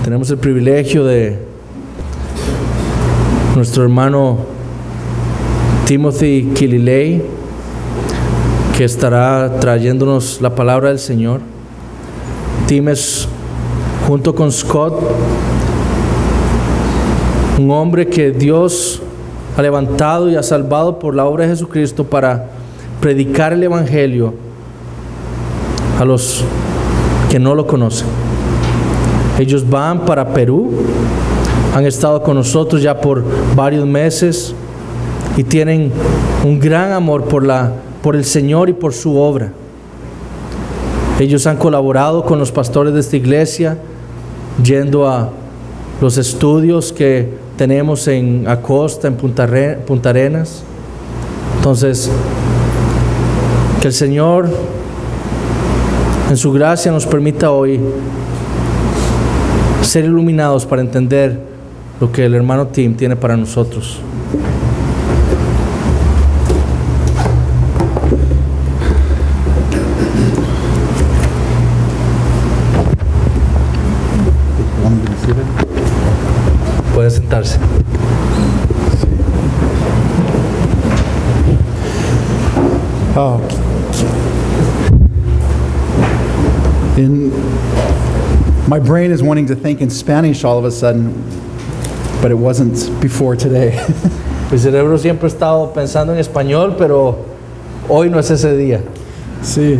Tenemos el privilegio de nuestro hermano Timothy Kililei, que estará trayéndonos la palabra del Señor. Tim es, junto con Scott, un hombre que Dios ha levantado y ha salvado por la obra de Jesucristo para predicar el Evangelio a los que no lo conocen. Ellos van para Perú, han estado con nosotros ya por varios meses y tienen un gran amor por el Señor y por su obra. Ellos han colaborado con los pastores de esta iglesia, yendo a los estudios que tenemos en Acosta, en Punta Arenas. Entonces, que el Señor en su gracia nos permita hoy ser iluminados para entender lo que el hermano Tim tiene para nosotros. Puede sentarse. Oh. My brain is wanting to think in Spanish all of a sudden, but it wasn't before today. Mi cerebro siempre ha estado pensando en español, pero hoy no es ese día. Sí.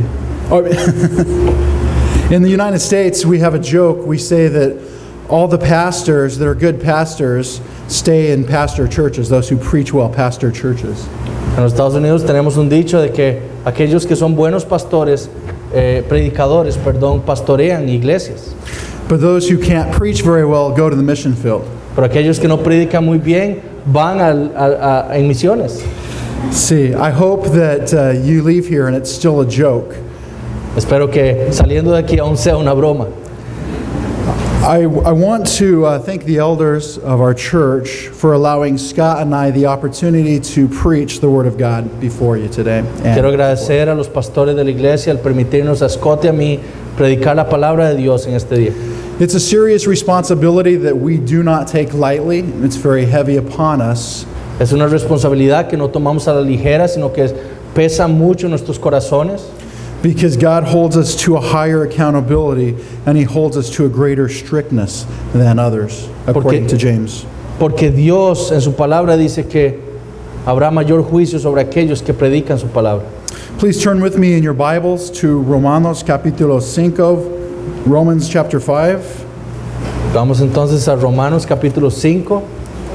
In the United States, we have a joke. We say that all the pastors that are good pastors stay in pastor churches. Those who preach well pastor churches. En los Estados Unidos tenemos un dicho de que aquellos que son buenos pastores, predicadores, pastorean iglesias. But those who can't preach very well go to the mission field. Pero aquellos que no predican muy bien van en misiones. Sí, I hope that you leave here and it's still a joke. Espero que saliendo de aquí aún sea una broma. I want to thank the elders of our church for allowing Scott and I the opportunity to preach the Word of God before you today. Quiero agradecer a los pastores de la iglesia al permitirnos a Scott y a mí predicar la palabra de Dios en este día. It's a serious responsibility that we do not take lightly. It's very heavy upon us. Es una responsabilidad que no tomamos a la ligera, sino que pesa mucho en nuestros corazones. Because God holds us to a higher accountability and He holds us to a greater strictness than others, according to James. Porque Dios en su palabra dice que habrá mayor juicio sobre aquellos que predican su palabra. Please turn with me in your Bibles to Romanos capítulo 5, Romans chapter 5. Vamos entonces a Romanos capítulo 5.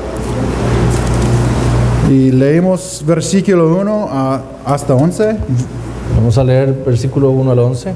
Y leemos versículo 1 hasta 11. Vamos a leer versículo 1 al 11.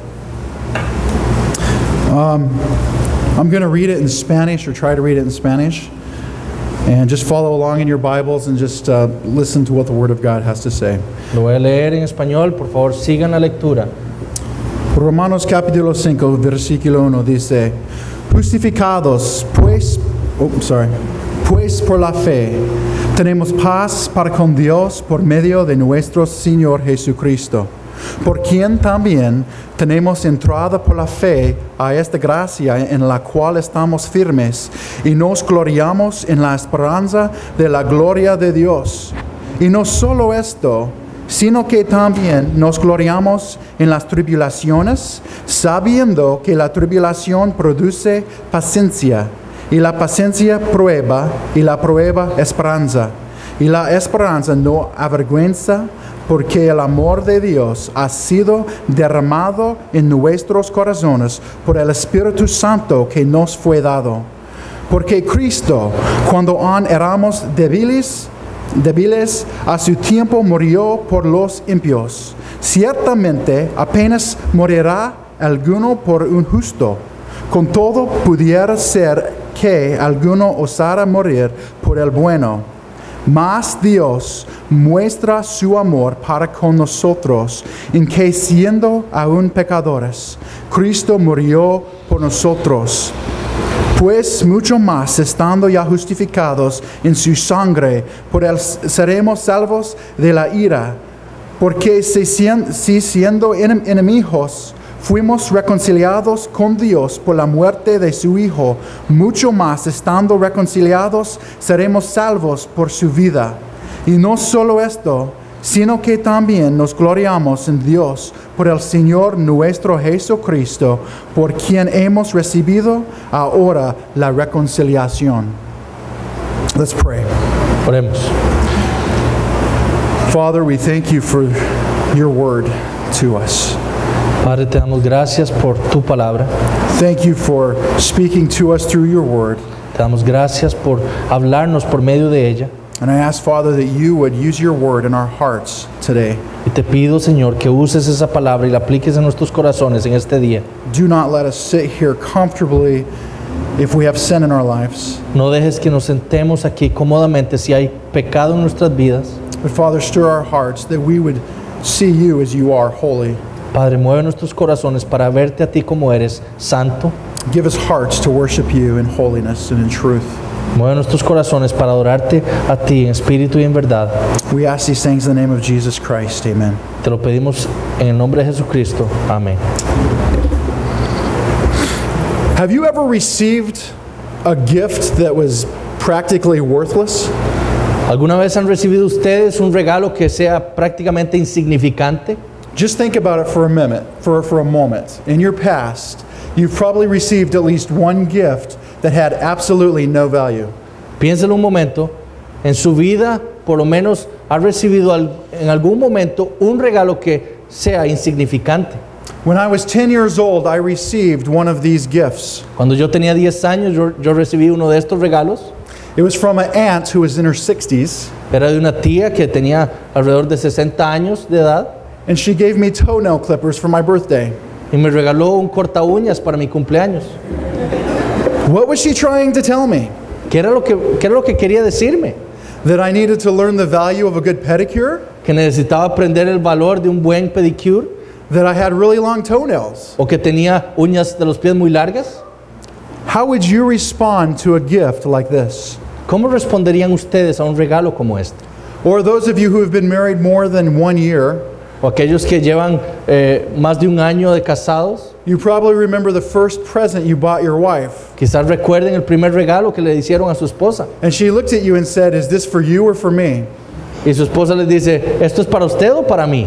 I'm going to read it in Spanish, or try to read it in Spanish. And just follow along in your Bibles and just listen to what the Word of God has to say. Lo voy a leer en español, por favor, sigan la lectura. Romanos capítulo 5, versículo 1 dice: Justificados, pues por la fe, tenemos paz para con Dios por medio de nuestro Señor Jesucristo, por quien también tenemos entrada por la fe a esta gracia en la cual estamos firmes y nos gloriamos en la esperanza de la gloria de Dios. Y no solo esto, sino que también nos gloriamos en las tribulaciones, sabiendo que la tribulación produce paciencia, y la paciencia prueba, y la prueba esperanza. Y la esperanza no avergüenza, porque el amor de Dios ha sido derramado en nuestros corazones por el Espíritu Santo que nos fue dado. Porque Cristo, cuando aún éramos débiles, a su tiempo murió por los impíos. Ciertamente apenas morirá alguno por un justo. Con todo pudiera ser que alguno osara morir por el bueno. Mas Dios muestra su amor para con nosotros, en que siendo aún pecadores, Cristo murió por nosotros. Pues mucho más, estando ya justificados en su sangre, por él seremos salvos de la ira. Porque si siendo enemigos fuimos reconciliados con Dios por la muerte de su Hijo, mucho más estando reconciliados, seremos salvos por su vida. Y no solo esto, sino que también nos gloriamos en Dios por el Señor nuestro Jesucristo, por quien hemos recibido ahora la reconciliación. Let's pray. Oremos. Father, we thank you for your word to us. Padre, te damos gracias por tu palabra. Thank you for speaking to us through your word. Te damos gracias por hablarnos por medio de ella. And I ask, Father, that you would use your word in our hearts today. Y te pido, Señor, que uses esa palabra y la apliques en nuestros corazones en este día. Do not let us sit here comfortably if we have sin in our lives. No dejes que nos sentemos aquí cómodamente si hay pecado en nuestras vidas. But Father, stir our hearts that we would see you as you are holy. Padre, mueve nuestros corazones para verte a ti como eres santo. Give us hearts to worship you in holiness and in truth. Mueve nuestros corazones para adorarte a ti en espíritu y en verdad. We ask these things in the name of Jesus Christ. Amen. Te lo pedimos en el nombre de Jesucristo. Amén. Have you ever received a gift that was practically worthless? ¿Alguna vez han recibido ustedes un regalo que sea prácticamente insignificante? Just think about it for a minute, for a moment. In your past, you've probably received at least one gift that had absolutely no value. Piénselo un momento. En su vida, por lo menos, ha recibido en algún momento un regalo que sea insignificante. When I was 10 years old, I received one of these gifts. Cuando yo tenía 10 años, yo recibí uno de estos regalos. It was from an aunt who was in her 60s, Era de una tía que tenía alrededor de 60 años de edad and she gave me toenail clippers for my birthday. y me regaló un corta uñas para mi cumpleaños. What was she trying to tell me? ¿Qué era lo que quería decirme? That I needed to learn the value of a good pedicure? ¿Que necesitaba aprender el valor de un buen pedicure? That I had really long toenails? ¿O que tenía uñas de los pies muy largas? How would you respond to a gift like this? ¿Cómo responderían ustedes a un regalo como este? Or those of you who have been married more than 1 year, O aquellos que llevan más de un año de casados, you probably remember the first present you bought your wife. quizás recuerden el primer regalo que le hicieron a su esposa. And she looked at you and said, "Is this for you or for me?" Y su esposa les dice, ¿esto es para usted o para mí?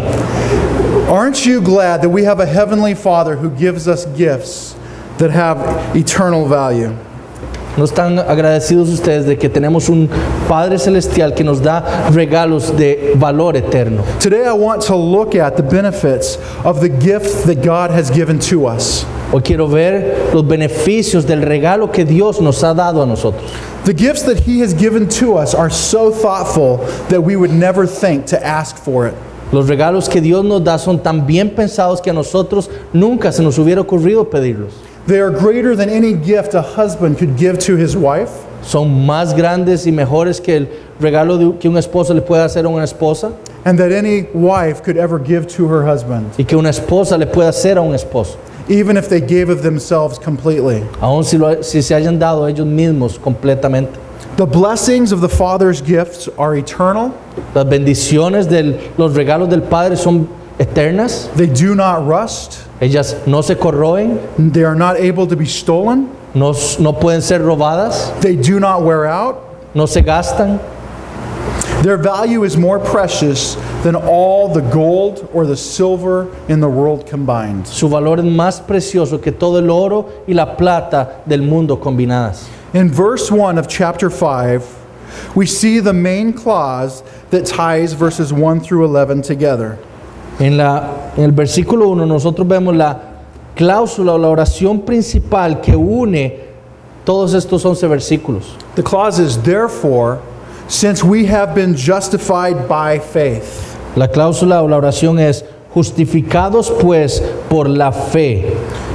Aren't you glad that we have a heavenly Father who gives us gifts that have eternal value? ¿No están agradecidos ustedes de que tenemos un Padre Celestial que nos da regalos de valor eterno? Today I want to look at the benefits of the gift that God has given to us. Hoy quiero ver los beneficios del regalo que Dios nos ha dado a nosotros. The gifts that He has given to us are so thoughtful that we would never think to ask for it. Los regalos que Dios nos da son tan bien pensados que a nosotros nunca se nos hubiera ocurrido pedirlos. They are greater than any gift a husband could give to his wife, Son más grandes y mejores que el regalo que un esposo le puede hacer a una esposa and that any wife could ever give to her husband, y que una esposa le puede hacer a un esposo, even if they gave of themselves completely. aun si se hayan dado ellos mismos completamente. The blessings of the Father's gifts are eternal. Las bendiciones de los regalos del Padre son eternas. They do not rust. Ellas no se corroen, They are not able to be stolen. no pueden ser robadas, They do not wear out. no se gastan. Their value is more precious than all the gold or the silver in the world combined. Su valor es más precioso que todo el oro y la plata del mundo combinadas. In verse 1 of chapter 5, we see the main clause that ties verses 1 through 11 together. En el versículo 1 nosotros vemos la cláusula o la oración principal que une todos estos 11 versículos. The clause is, therefore, since we have been justified by faith. La cláusula o la oración es justificados pues por la fe.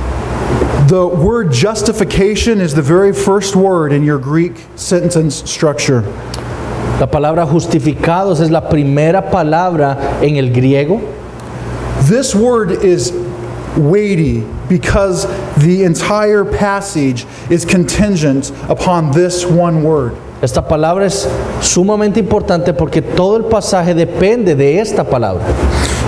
The word justification is the very first word in your Greek sentence structure. La palabra justificados es la primera palabra en el griego. This word is weighty because the entire passage is contingent upon this one word. Esta palabra es sumamente importante porque todo el pasaje depende de esta palabra.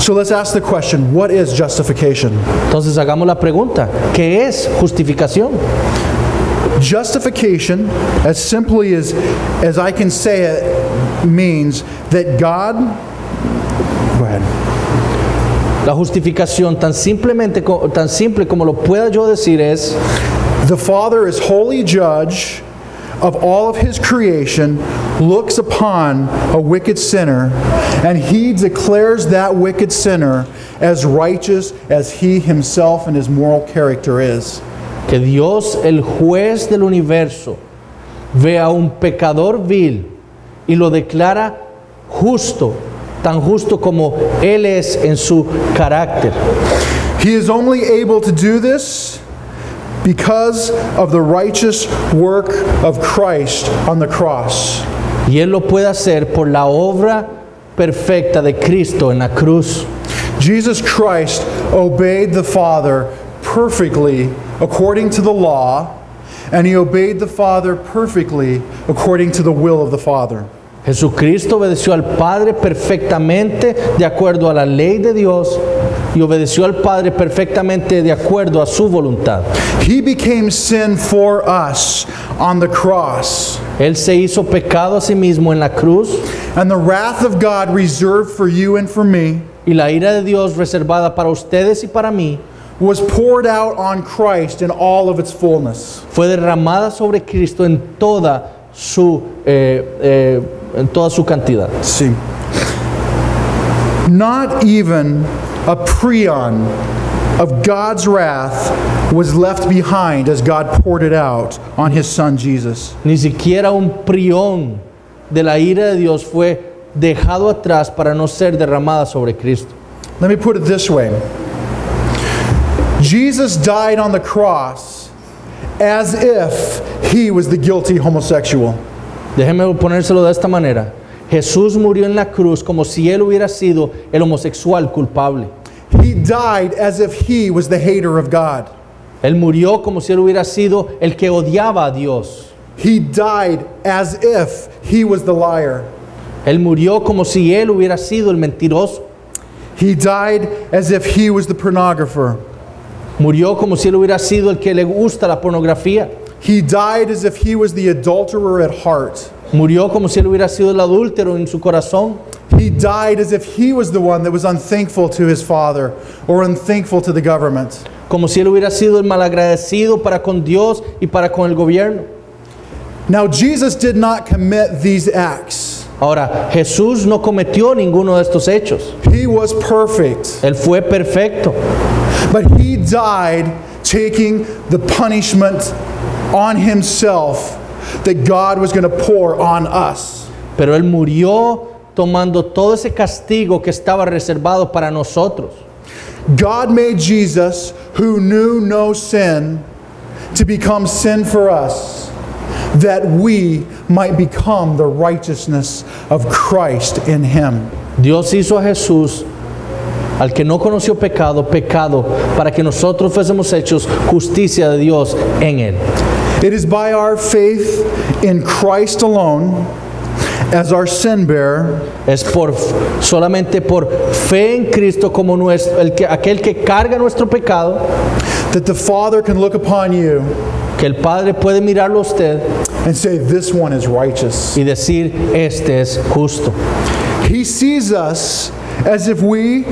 So let's ask the question, what is justification? Entonces hagamos la pregunta, ¿qué es justificación? Justification, as simply as I can say it, means that God... Go ahead. La justificación, tan simple como lo pueda yo decir, es: the Father is holy judge of all of His creation, looks upon a wicked sinner, and He declares that wicked sinner as righteous as He Himself and His moral character is. que Dios, el juez del universo, ve a un pecador vil y lo declara justo, tan justo como Él es en su carácter. He is only able to do this because of the righteous work of Christ on the cross. Y Él lo puede hacer por la obra perfecta de Cristo en la cruz. Jesus Christ obeyed the Father perfectly according to the law, and He obeyed the Father perfectly according to the will of the Father. Jesucristo obedeció al Padre perfectamente de acuerdo a la ley de Dios y obedeció al Padre perfectamente de acuerdo a su voluntad. He became sin for us on the cross. Él se hizo pecado a sí mismo en la cruz, And the wrath of God reserved for you and for me y la ira de Dios reservada para ustedes y para mí was poured out on Christ in all of its fullness. fue derramada sobre Cristo en toda su cantidad. See, not even a prion of God's wrath was left behind as God poured it out on His Son Jesus. Ni siquiera un prión de la ira de Dios fue dejado atrás para no ser derramada sobre Cristo. Let me put it this way. Jesus died on the cross as if He was the guilty homosexual. Déjeme ponérselo de esta manera. Jesús murió en la cruz como si Él hubiera sido el homosexual culpable. He died as if He was the hater of God. Él murió como si Él hubiera sido el que odiaba a Dios. He died as if He was the liar. Él murió como si Él hubiera sido el mentiroso. He died as if He was the pornographer. Murió como si Él hubiera sido el que le gusta la pornografía. He died as if He was the adulterer at heart. Murió como si Él hubiera sido el adúltero en su corazón. He died as if He was the one that was unthankful to His Father or unthankful to the government. Como si Él hubiera sido el malagradecido para con Dios y para con el gobierno. Now, Jesus did not commit these acts. Ahora, Jesús no cometió ninguno de estos hechos. He was perfect. Él fue perfecto. But He died taking the punishment on Himself that God was going to pour on us. Pero Él murió tomando todo ese castigo que estaba reservado para nosotros. God made Jesus, who knew no sin, to become sin for us, that we might become the righteousness of Christ in Him. Dios hizo a Jesús, al que no conoció pecado, pecado, para que nosotros fuésemos hechos justicia de Dios en Él. It is by our faith in Christ alone, as our sin bearer, Es solamente por fe en Cristo como aquel que carga nuestro pecado, that the Father can look upon you que el Padre puede mirarlo a usted and say, this one is righteous. y decir, este es justo. He sees us as if we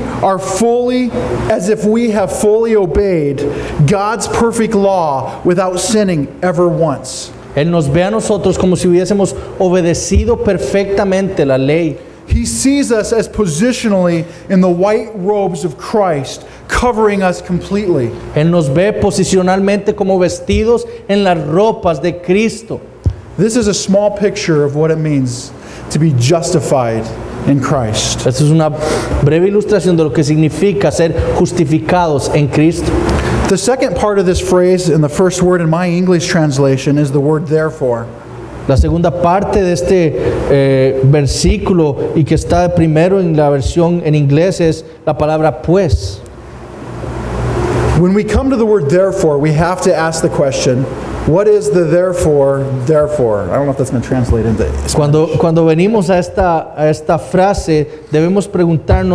have fully obeyed God's perfect law without sinning ever once. Él nos ve a nosotros como si hubiésemos obedecido perfectamente la ley. He sees us as positionally in the white robes of Christ, covering us completely. Él nos ve posicionalmente como vestidos en las ropas de Cristo. This is a small picture of what it means to be justified in Christ. Esta es una breve ilustración de lo que significa ser justificados en Cristo. The second part of this phrase, in the first word in my English translation, is the word therefore. La segunda parte de este versículo y que está primero en la versión en inglés es la palabra pues. When we come to the word therefore, we have to ask the question, what is the therefore? I don't know if that's going to translate into Spanish. Cuando venimos a esta frase, debemos preguntarnos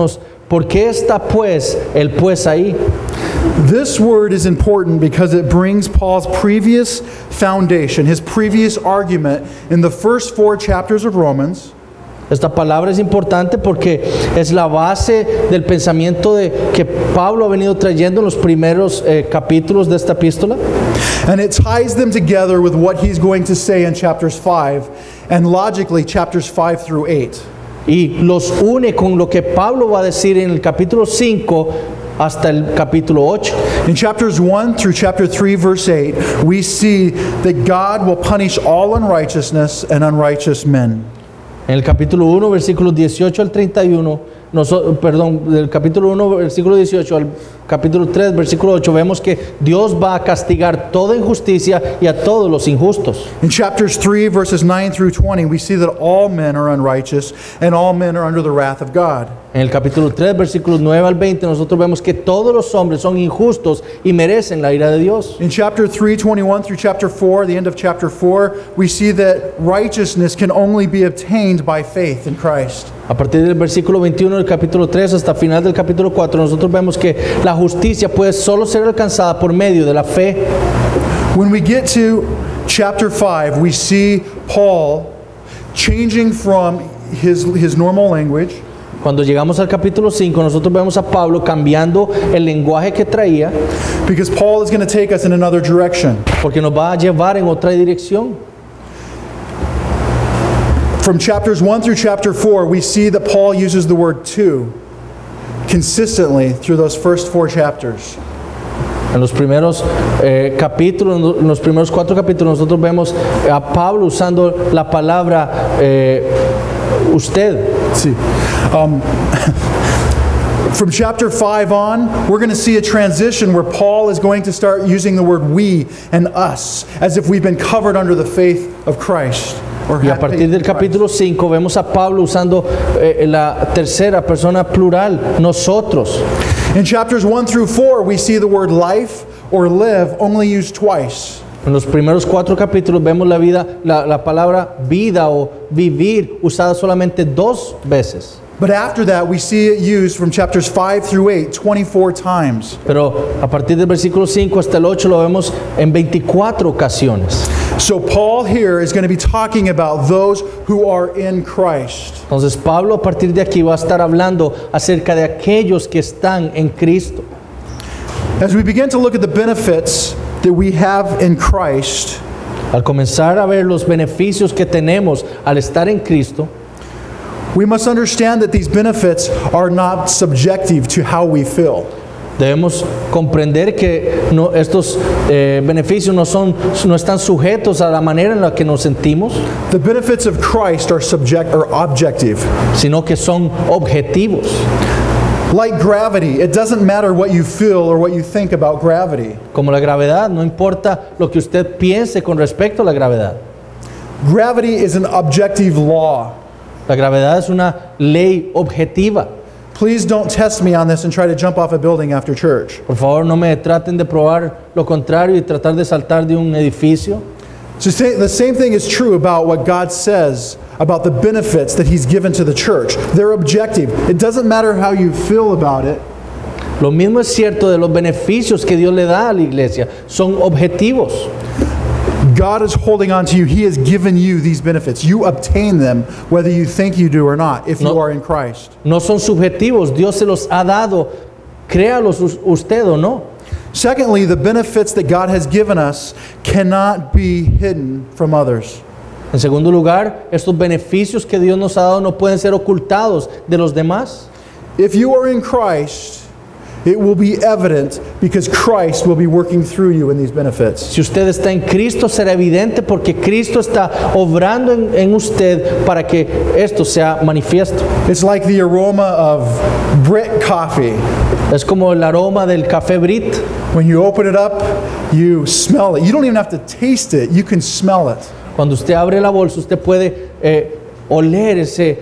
¿Por qué está pues el pues ahí? This word is important because it brings Paul's previous foundation, his previous argument in the first 4 chapters of Romans. Esta palabra es importante porque es la base del pensamiento de que Pablo ha venido trayendo en los primeros capítulos de esta epístola. And it ties them together with what he's going to say in chapters 5 and logically chapters 5 through 8. Y los une con lo que Pablo va a decir en el capítulo 5 hasta el capítulo 8. In chapters 1 through chapter 3 verse 8, we see that God will punish all unrighteousness and unrighteous men. En el capítulo 1, versículos 18 al 31, del capítulo 1, versículo 18 al capítulo 3, versículo 8, vemos que Dios va a castigar toda injusticia y a todos los injustos. In chapters 3 verses 9 through 20, we see that all men are unrighteous and all men are under the wrath of God. En el capítulo 3, versículos 9 al 20, nosotros vemos que todos los hombres son injustos y merecen la ira de Dios. In chapter 3, 21 through chapter 4, the end of chapter 4, we see that righteousness can only be obtained by faith in Christ. A partir del versículo 21 del capítulo 3 hasta el final del capítulo 4, nosotros vemos que la justicia puede solo ser alcanzada por medio de la fe. When we get to chapter 5, we see Paul changing from his normal language. Cuando llegamos al capítulo 5, nosotros vemos a Pablo cambiando el lenguaje que traía, because Paul is going to take us in another direction. porque nos va a llevar en otra dirección. From chapters 1 through chapter 4, we see that Paul uses the word to consistently through those first 4 chapters. En los primeros capítulos, en los primeros 4 capítulos, nosotros vemos a Pablo usando la palabra usted. Sí. From chapter 5 on, we're going to see a transition where Paul is going to start using the word we and us, as if we've been covered under the faith of Christ. Y a partir del capítulo 5 vemos a Pablo usando la tercera persona plural, nosotros. In chapters 1 through 4, we see the word life or live only used twice. En los primeros 4 capítulos vemos la palabra vida o vivir usada solamente 2 veces. But after that, we see it used from chapters 5 through 8 24 times. Pero a partir del versículo 5 hasta el 8 lo vemos en 24 ocasiones. So Paul here is going to be talking about those who are in Christ. Entonces Pablo a partir de aquí va a estar hablando acerca de aquellos que están en Cristo. As we begin to look at the benefits that we have in Christ, al comenzar a ver los beneficios que tenemos al estar en Cristo, we must understand that these benefits are not subjective to how we feel. Debemos comprender que estos beneficios no están sujetos a la manera en la que nos sentimos. The benefits of Christ are objective. Sino que son objetivos. Like gravity, it doesn't matter what you feel or what you think about gravity. Como la gravedad, no importa lo que usted piense con respecto a la gravedad. Gravity is an objective law. La gravedad es una ley objetiva. Please don't test me on this and try to jump off a building after church. Por favor, no me traten de probar lo contrario y tratar de saltar de un edificio. So the same thing is true about what God says about the benefits that He's given to the church. They're objective. It doesn't matter how you feel about it. Lo mismo es cierto de los beneficios que Dios le da a la iglesia. Son objetivos. God is holding on to you. He has given you these benefits. You obtain them whether you think you do or not, if you are in Christ. No son subjetivos. Dios se los ha dado. Créalos usted o no. Secondly, the benefits that God has given us cannot be hidden from others. En segundo lugar, estos beneficios que Dios nos ha dado no pueden ser ocultados de los demás. If you are in Christ, it will be evident because Christ will be working through you in these benefits. Si usted está en Cristo, será evidente porque Cristo está obrando en usted para que esto sea manifiesto. It's like the aroma of Brit coffee. Es como el aroma del café Brit. When you open it up, you smell it. You don't even have to taste it. You can smell it. Cuando usted abre la bolsa, usted puede oler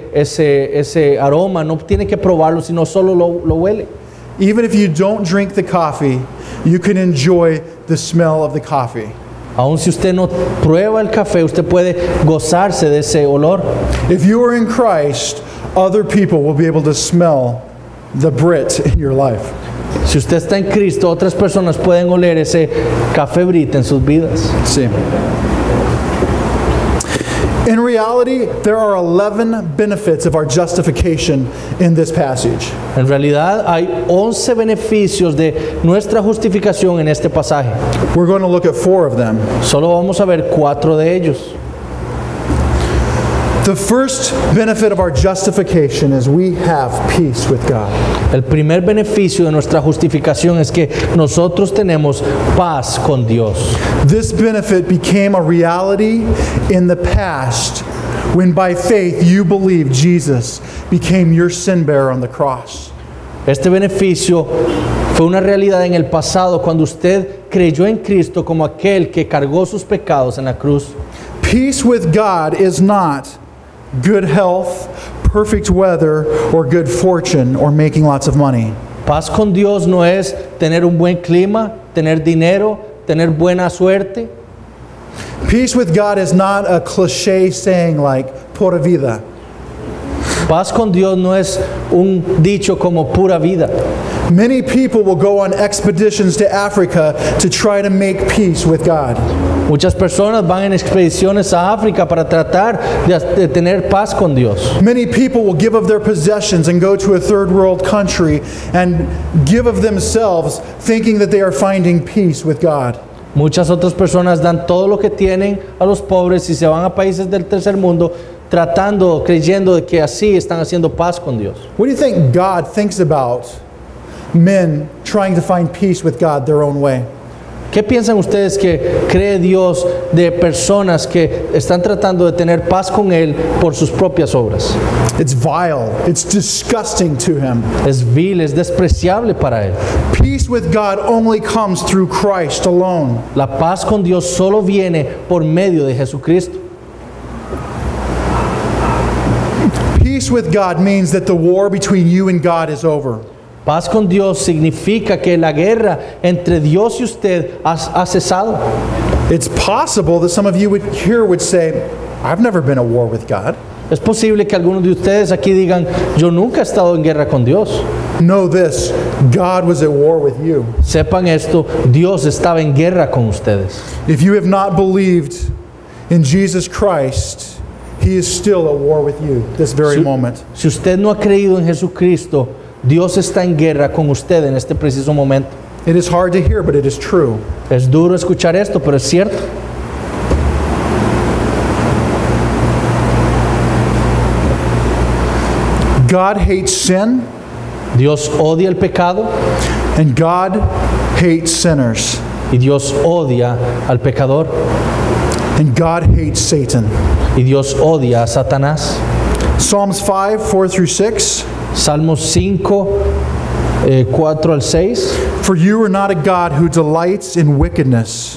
ese aroma. No tiene que probarlo, sino solo lo huele. Even if you don't drink the coffee, you can enjoy the smell of the coffee. Aun si usted no prueba el café, usted puede gozarse de ese olor. If you are in Christ, other people will be able to smell the Brit in your life. Si usted está en Cristo, otras personas pueden oler ese café Brita en sus vidas. See. In reality, there are 11 benefits of our justification in this passage. En realidad hay 11 beneficios de nuestra justificación en este pasaje. We're going to look at 4 of them. Solo vamos a ver 4 de ellos. The first benefit of our justification is we have peace with God. El primer beneficio de nuestra justificación es que nosotros tenemos paz con Dios. This benefit became a reality in the past when by faith you believe Jesus became your sin bearer on the cross. Este beneficio fue una realidad en el pasado cuando usted creyó en Cristo como aquel que cargó sus pecados en la cruz. Peace with God is not good health, perfect weather, or good fortune, or making lots of money. Paz con Dios no es tener un buen clima, tener dinero, tener buena suerte. Peace with God is not a cliche saying like pura vida. Paz con Dios no es un dicho como pura vida. Many people will go on expeditions to Africa to try to make peace with God. Muchas personas van en expediciones a África para tratar de tener paz con Dios. Many people will give of their possessions and go to a third world country and give of themselves thinking that they are finding peace with God. Muchas otras personas dan todo lo que tienen a los pobres y se van a países del tercer mundo creyendo de que así están haciendo paz con Dios. What do you think God thinks about men trying to find peace with God their own way? ¿Qué piensan ustedes que cree Dios de personas que están tratando de tener paz con Él por sus propias obras? It's vile. It's disgusting to him. Es vil, es despreciable para Él. Peace with God only comes through Christ alone. La paz con Dios solo viene por medio de Jesucristo. Peace with God means that the war between you and God is over. Paz con Dios significa que la guerra entre Dios y usted ha cesado. It's possible that some of you would say, I've never been at war with God. Es posible que algunos de ustedes aquí digan, yo nunca he estado en guerra con Dios. Know this, God was at war with you. Sepan esto, Dios estaba en guerra con ustedes. If you have not believed in Jesus Christ, He is still at war with you this very moment. Si usted no ha creído en Jesucristo, Dios está en guerra con usted en este preciso momento. It is hard to hear, but it is true. Es duro escuchar esto, pero es cierto. God hates sin, Dios odia el pecado and God hates sinners. y Dios odia al pecador And God hates Satan. y Dios odia a Satanás. Psalms 5, 4 through 6. Salmos 5, 4 al 6. For you are not a God who delights in wickedness.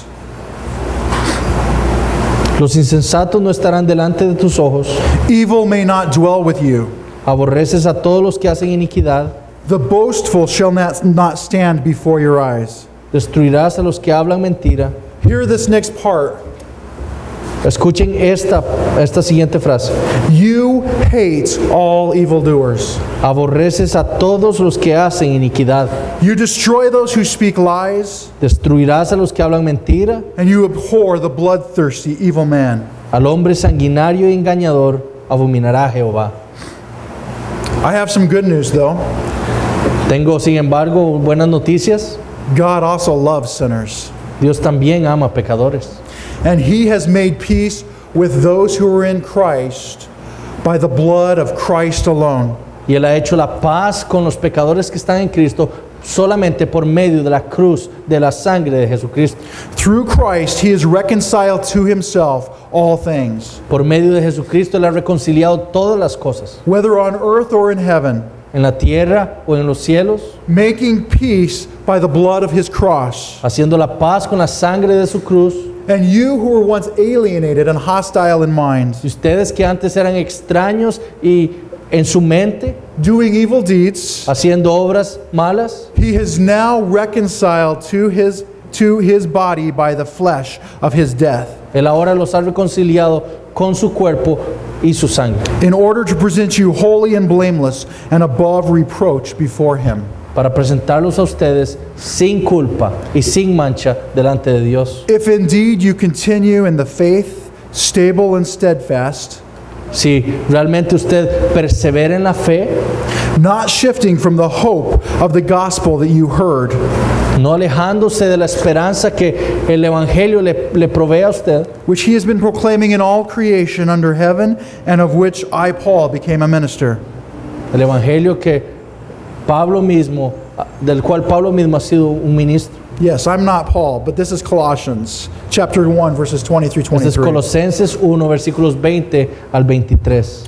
Los insensatos no estarán delante de tus ojos. Evil may not dwell with you. Aborreces a todos los que hacen iniquidad. The boastful shall not stand before your eyes. Destruirás a los que hablan mentira. Hear this next part. Escuchen esta siguiente frase. You hate all evildoers. Aborreces a todos los que hacen iniquidad. You destroy those who speak lies, Destruirás a los que hablan mentira. and you abhor the bloodthirsty evil man. Al hombre sanguinario y engañador abominará Jehová. I have some good news though. Tengo, sin embargo, buenas noticias. God also loves sinners. Dios también ama pecadores. And He has made peace with those who are in Christ by the blood of Christ alone. Y Él ha hecho la paz con los pecadores que están en Cristo solamente por medio de la cruz, de la sangre de Jesucristo. Through Christ, He has reconciled to Himself all things, Por medio de Jesucristo Él ha reconciliado todas las cosas, whether on earth or in heaven, en la tierra o en los cielos, making peace by the blood of His cross. haciendo la paz con la sangre de su cruz. And you who were once alienated and hostile in mind, Y ustedes que antes eran extraños y en su mente, doing evil deeds, haciendo obras malas, He has now reconciled to his body by the flesh of His death. Él ahora los ha reconciliado con su cuerpo y su sangre, in order to present you holy and blameless and above reproach before him. para presentarlos a ustedes sin culpa y sin mancha delante de Dios. If indeed you continue in the faith, stable and steadfast, Si realmente usted persevera en la fe, not shifting from the hope of the gospel that you heard, no alejándose de la esperanza que el Evangelio le provee a usted, which he has been proclaiming in all creation under heaven, and of which I, Paul, became a minister. el Evangelio del cual Pablo mismo ha sido un ministro. Yes, I'm not Paul, but this is Colossians chapter 1, verses 20 through Este es 23. Colosenses 1, versículos 20 al 23.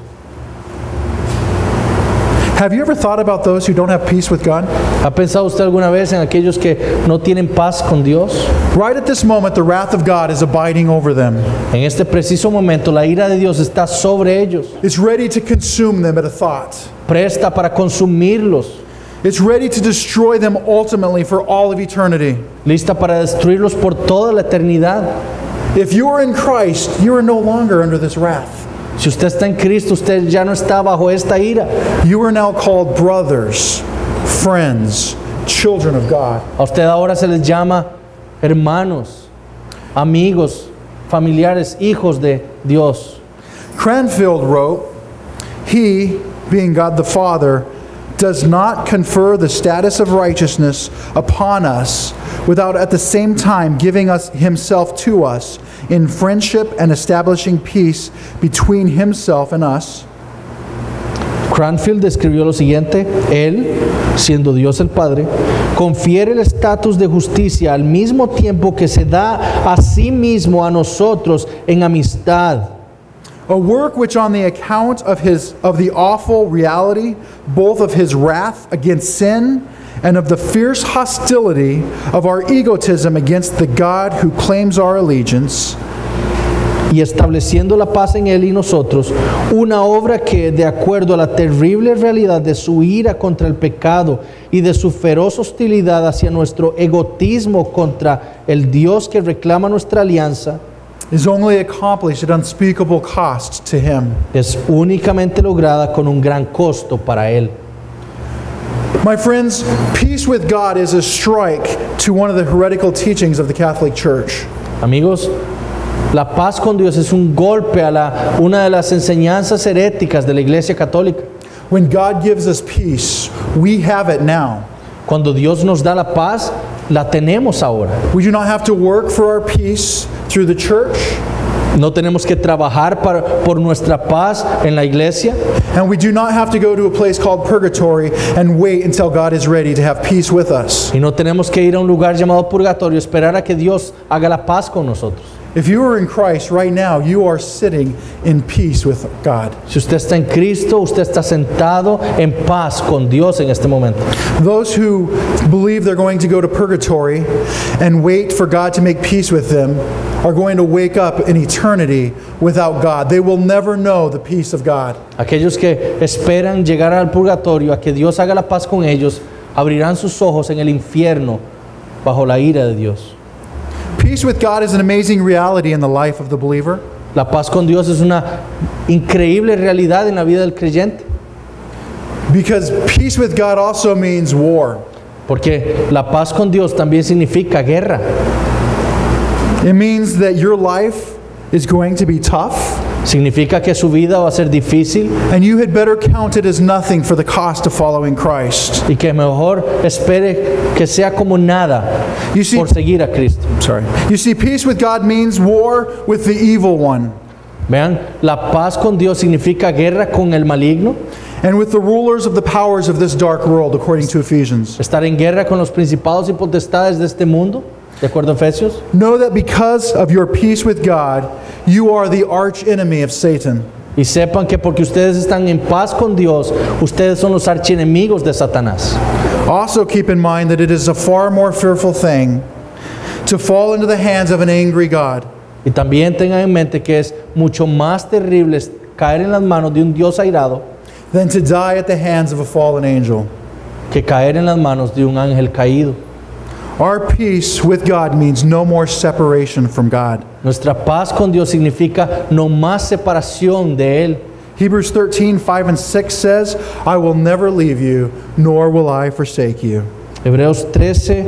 Have you ever thought about those who don't have peace with God? ¿Ha pensado usted alguna vez en aquellos que no tienen paz con Dios? Right at this moment, the wrath of God is abiding over them. En este preciso momento, la ira de Dios está sobre ellos, It's ready to consume them at a thought. presta para consumirlos, It's ready to destroy them ultimately for all of eternity. lista para destruirlos por toda la eternidad. If you are in Christ, you are no longer under this wrath. Si usted está en Cristo, usted ya no está bajo esta ira. You are now called brothers, friends, children of God. A usted ahora se les llama hermanos, amigos, familiares, hijos de Dios. Cranfield wrote, "He, being God the Father, does not confer the status of righteousness upon us without at the same time giving us himself to us in friendship and establishing peace between himself and us." Cranfield describió lo siguiente: Él, siendo Dios el Padre, confiere el estatus de justicia al mismo tiempo que se da a sí mismo a nosotros en amistad. A work which on the account of the awful reality both of his wrath against sin and of the fierce hostility of our egotism against the God who claims our allegiance, Y estableciendo la paz en Él y nosotros, una obra que, de acuerdo a la terrible realidad de su ira contra el pecado y de su feroz hostilidad hacia nuestro egotismo contra el Dios que reclama nuestra alianza, is only accomplished at unspeakable cost to him. es únicamente lograda con un gran costo para Él. My friends, peace with God is a strike to one of the heretical teachings of the Catholic Church. Amigos, la paz con Dios es un golpe a una de las enseñanzas heréticas de la Iglesia Católica. When God gives us peace, we have it now. Cuando Dios nos da la paz, la tenemos ahora. We do not have to work for our peace through the church, No tenemos que trabajar por nuestra paz en la iglesia, and we do not have to go to a place called purgatory and wait until God is ready to have peace with us. y no tenemos que ir a un lugar llamado purgatorio, esperar a que Dios haga la paz con nosotros. If you are in Christ right now, you are sitting in peace with God. Si usted está en Cristo, usted está sentado en paz con Dios en este momento. Those who believe they're going to go to purgatory and wait for God to make peace with them are going to wake up in eternity without God. They will never know the peace of God. Aquellos que esperan llegar al purgatorio, a que Dios haga la paz con ellos, abrirán sus ojos en el infierno bajo la ira de Dios. Peace with God is an amazing reality in the life of the believer. La paz con Dios es una increíble realidad en la vida del creyente, Because peace with God also means war. porque la paz con Dios también significa guerra. It means that your life is going to be tough, Significa que su vida va a ser difícil and you had better count it as nothing for the cost of following Christ. y que mejor espere que sea como nada You see, por seguir a Cristo. You see, peace with God means war with the evil one Vean, la paz con Dios significa guerra con el maligno, and with the rulers of the powers of this dark world, according to Ephesians. estar en guerra con los principados y potestades de este mundo, de acuerdo a Efesios. Know that because of your peace with God, you are the arch enemy of Satan. Y sepan que porque ustedes están en paz con Dios, ustedes son los archienemigos de Satanás. Also keep in mind that it is a far more fearful thing to fall into the hands of an angry God Y también tengan en mente que es mucho más terrible caer en las manos de un Dios airado than to die at the hands of a fallen angel. que caer en las manos de un ángel caído. Our peace with God means no more separation from God. Nuestra paz con Dios significa no más separación de Él. Hebrews 13:5-6 says, I will never leave you, nor will I forsake you. Hebreos 13,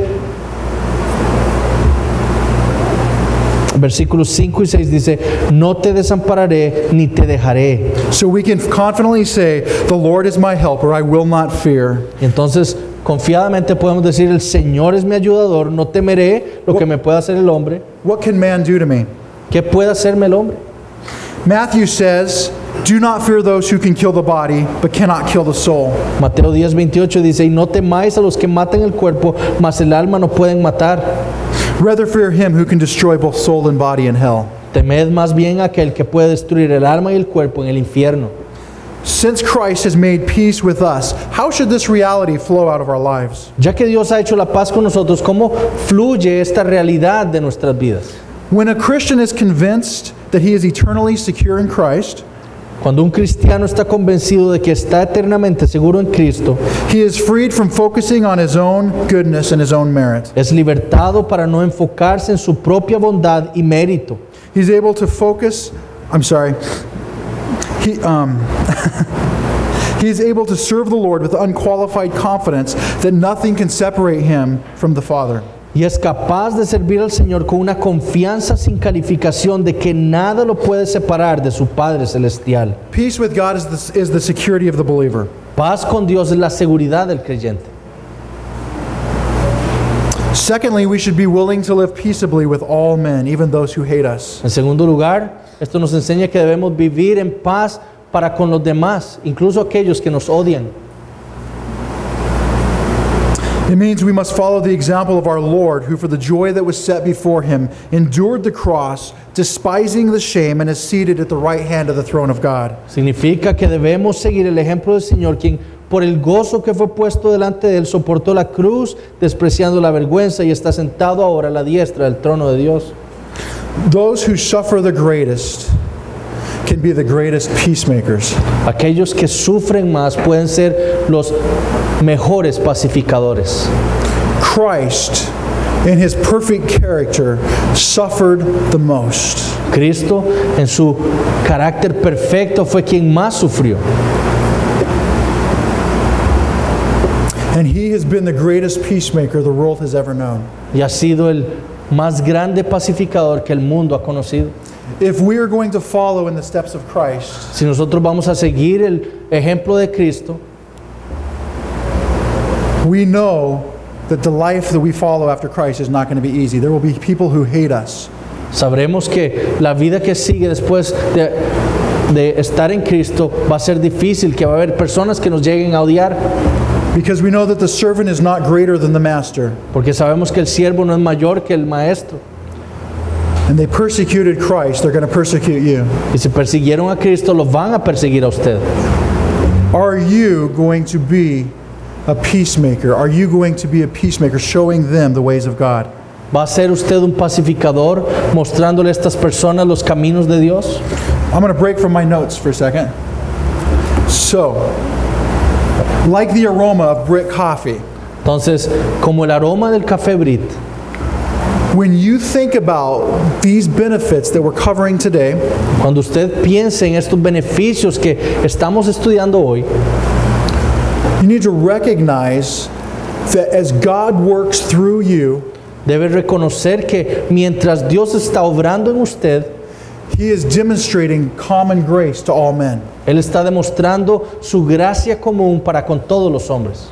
versículos 5 y 6 dice, no te desampararé ni te dejaré. So we can confidently say, the Lord is my helper, I will not fear. Y entonces confiadamente podemos decir, el Señor es mi ayudador, no temeré lo que me pueda hacer el hombre. What can man do to me? ¿Qué puede hacerme el hombre? Matthew says, do not fear those who can kill the body, but cannot kill the soul. Mateo 10:28 dice, y no temáis a los que matan el cuerpo, mas el alma no pueden matar. Rather fear him who can destroy both soul and body in hell. Temed más bien a aquel que puede destruir el alma y el cuerpo en el infierno. Since Christ has made peace with us, how should this reality flow out of our lives? Ya que Dios ha hecho la paz con nosotros, ¿cómo fluye esta realidad de nuestras vidas? When a Christian is convinced that he is eternally secure in Christ, Cuando un cristiano está convencido de que está eternamente seguro en Cristo, he is freed from focusing on his own goodness and his own merit. es libertado para no enfocarse en su propia bondad y mérito. He's able to focus, he is able to serve the Lord with unqualified confidence that nothing can separate him from the Father. Y es capaz de servir al Señor con una confianza sin calificación de que nada lo puede separar de su Padre Celestial. Peace with God is the security of the believer. Paz con Dios es la seguridad del creyente. Secondly, we should be willing to live peaceably with all men, even those who hate us. En segundo lugar, esto nos enseña que debemos vivir en paz para con los demás, incluso aquellos que nos odian. It means we must follow the example of our Lord, who for the joy that was set before him endured the cross, despising the shame, and is seated at the right hand of the throne of God. Significa que debemos seguir el ejemplo del Señor, quien por el gozo que fue puesto delante de él soportó la cruz, despreciando la vergüenza, y está sentado ahora a la diestra del trono de Dios. Those who suffer the greatest can be the greatest peacemakers. Aquellos que sufren más pueden ser los mejores pacificadores. Christ, in his perfect character, suffered the most. Cristo, en su carácter perfecto, fue quien más sufrió. And he has been the greatest peacemaker the world has ever known. Y ha sido el más grande pacificador que el mundo ha conocido. If we are going to follow in the steps of Christ, Si nosotros vamos a seguir el ejemplo de Cristo, we know that the life that we follow after Christ is not going to be easy. There will be people who hate us. sabremos que la vida que sigue después de estar en Cristo va a ser difícil, que va a haber personas que nos lleguen a odiar, Because we know that the servant is not greater than the master. porque sabemos que el siervo no es mayor que el maestro. And they persecuted Christ, they're going to persecute you. Y si persiguieron a Cristo, los van a perseguir a usted. Are you going to be a peacemaker? Are you going to be a peacemaker, showing them the ways of God? ¿Va a ser usted un pacificador mostrándole a estas personas los caminos de Dios? I'm going to break from my notes for a second. So, like the aroma of Brit coffee, Entonces, como el aroma del café Brit, when you think about these benefits that we're covering today, cuando usted piense en estos beneficios que estamos estudiando hoy, you need to recognize that as God works through you, debe reconocer que mientras Dios está obrando en usted, He is demonstrating common grace to all men. Él está demostrando su gracia común para con todos los hombres.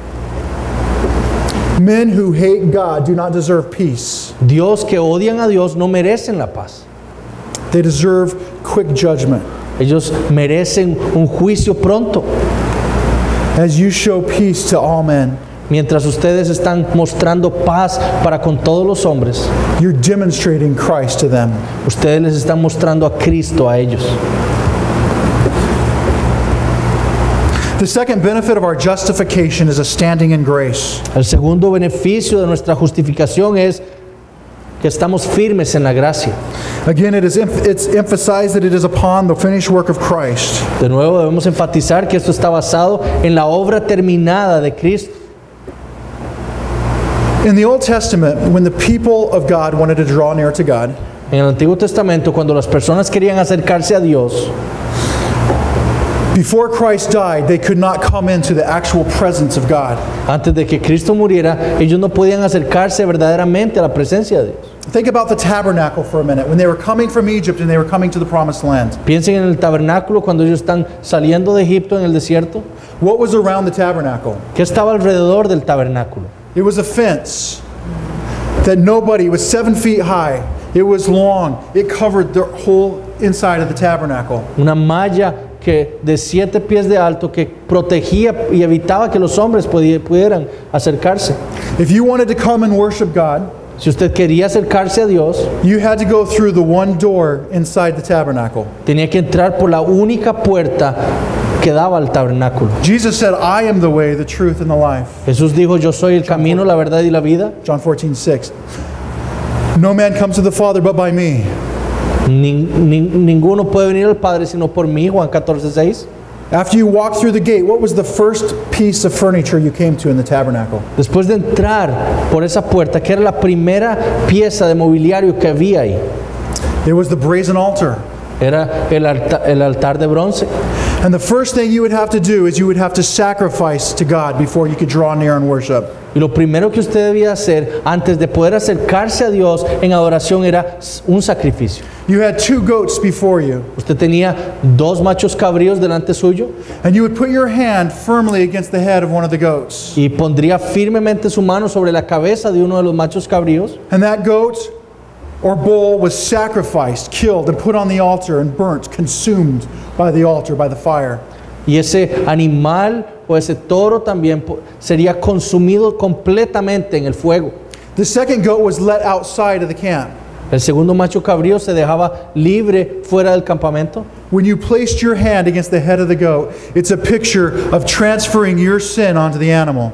Men who hate God do not deserve peace. Dios que odian a Dios no merecen la paz. They deserve quick judgment. Ellos merecen un juicio pronto. As you show peace to all men, Mientras ustedes están mostrando paz para con todos los hombres, you're demonstrating Christ to them. ustedes les están mostrando a Cristo a ellos. The second benefit of our justification is a standing in grace. El segundo beneficio de nuestra justificación es que estamos firmes en la gracia. Again, it's emphasized that it is upon the finished work of Christ. De nuevo debemos enfatizar que esto está basado en la obra terminada de Cristo. In the Old Testament, when the people of God wanted to draw near to God, En el Antiguo Testamento, cuando las personas querían acercarse a Dios, before Christ died, they could not come into the actual presence of God. antes de que Cristo muriera, ellos no podían acercarse verdaderamente a la presencia de Dios. Think about the tabernacle for a minute. When they were coming from Egypt and they were coming to the promised land, Piensen en el tabernáculo cuando ellos están saliendo de Egipto en el desierto. what was around the tabernacle? ¿Qué estaba alrededor del tabernáculo? It was a fence that it was 7 feet high. It was long. It covered the whole inside of the tabernacle. Una malla que de 7 pies de alto que protegía y evitaba que los hombres pudieran acercarse. If you wanted to come and worship God, Si usted quería acercarse a Dios, you had to go through the one door inside the tabernacle. tenía que entrar por la única puerta que daba al tabernáculo. Jesus said, I am the way, the truth, and the life. Jesús dijo, yo soy el camino, la verdad y la vida. John 14:6. No man comes to the Father but by me. Ninguno puede venir al Padre sino por mí, Juan 14:6. After you walked through the gate, what was the first piece of furniture you came to in the tabernacle? Después de entrar por esa puerta, que era la primera pieza de mobiliario que había ahí, It was the brazen altar. era el altar de bronce. And the first thing you would have to do is you would have to sacrifice to God before you could draw near and worship. Y lo primero que usted debía hacer antes de poder acercarse a Dios en adoración era un sacrificio. You had 2 goats before you, Usted tenía 2 machos cabríos delante suyo and you would put your hand firmly against the head of one of the goats. y pondría firmemente su mano sobre la cabeza de uno de los machos cabríos. And that goat or bull was sacrificed, killed, and put on the altar and burnt, consumed by the altar, by the fire. Y ese animal o ese toro también sería consumido completamente en el fuego. The second goat was let outside of the camp. El segundo macho cabrío se dejaba libre fuera del campamento. When you placed your hand against the head of the goat, it's a picture of transferring your sin onto the animal.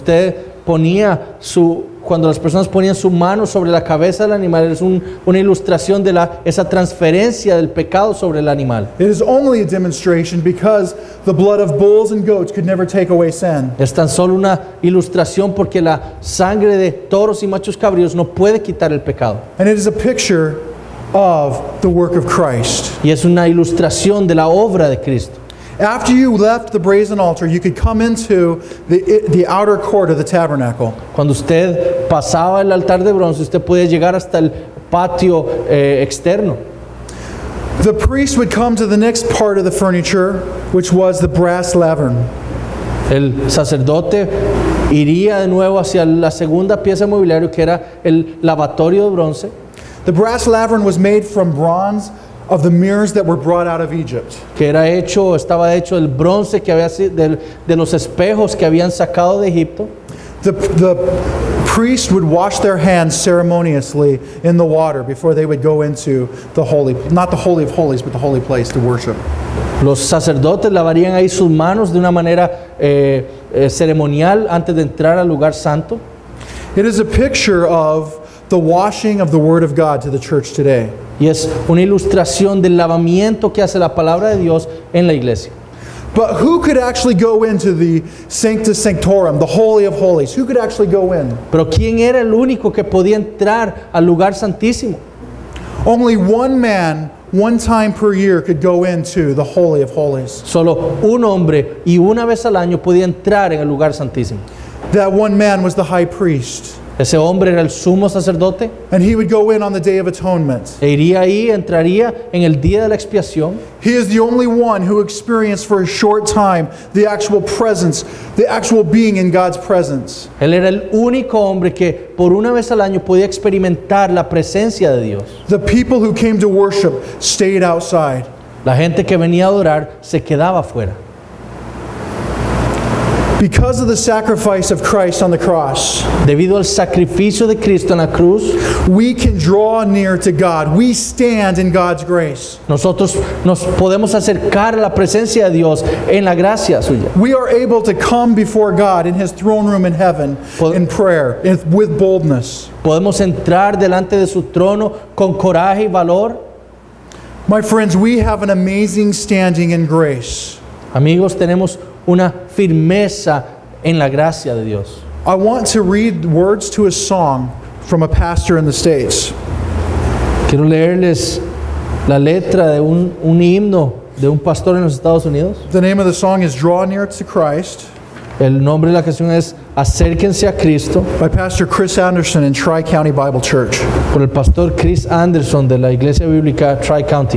Cuando las personas ponían su mano sobre la cabeza del animal, es una ilustración de esa transferencia del pecado sobre el animal. It is only a demonstration because the blood of bulls and goats could never take away sin. Es tan solo una ilustración porque la sangre de toros y machos cabríos no puede quitar el pecado. And it is a picture of the work of Christ. Y es una ilustración de la obra de Cristo. After you left the brazen altar, you could come into the outer court of the tabernacle. Cuando usted pasaba el altar de bronce, usted podía llegar hasta el patio externo. The priest would come to the next part of the furniture, which was the brass laver. El sacerdote iría de nuevo hacia la segunda pieza de mobiliario, que era el lavatorio de bronce. The brass laver was made from bronze of the mirrors that were brought out of Egypt. Que estaba hecho del bronce que había de los espejos que habían sacado de Egipto. The priest would wash their hands ceremoniously in the water before they would go into not the holy of holies, but the holy place to worship. Los sacerdotes lavarían ahí sus manos de una manera ceremonial antes de entrar al lugar santo. It is a picture of the washing of the Word of God to the church today. Y es una ilustración del lavamiento que hace la palabra de Dios en la iglesia. But who could actually go into the Sanctus Sanctorum, the Holy of Holies? Who could actually go in? Pero ¿quién era el único que podía entrar al lugar santísimo? Only one man, one time per year, could go into the Holy of Holies. Solo un hombre y una vez al año podía entrar en el lugar santísimo. That one man was the high priest. Ese hombre era el sumo sacerdote. And he would go in on the Day of Atonement. Entraría en el día de la expiación. He is the only one who experienced for a short time the actual presence, the actual being in God's presence. Él era el único hombre que por una vez al año podía experimentar la presencia de Dios. The people who came to worship stayed outside. La gente que venía a adorar se quedaba afuera. Because of the sacrifice of Christ on the cross, debido al sacrificio de Cristo en la cruz, we can draw near to God. We stand in God's grace. Nosotros nos podemos acercar a la presencia de Dios en la gracia suya. We are able to come before God in His throne room in heaven in prayer, with boldness. Podemos entrar delante de su trono con coraje y valor. My friends, we have an amazing standing in grace. Amigos, tenemos una firmeza en la gracia de Dios. I want to read words to a song from a pastor in the States. Quiero leerles la letra de un himno de un pastor en los Estados Unidos. The name of the song is Draw Near to Christ El nombre de la canción es Acérquense a Cristo, by Pastor Chris Anderson in Tri-County Bible Church. por el pastor Chris Anderson de la Iglesia Bíblica Tri-County.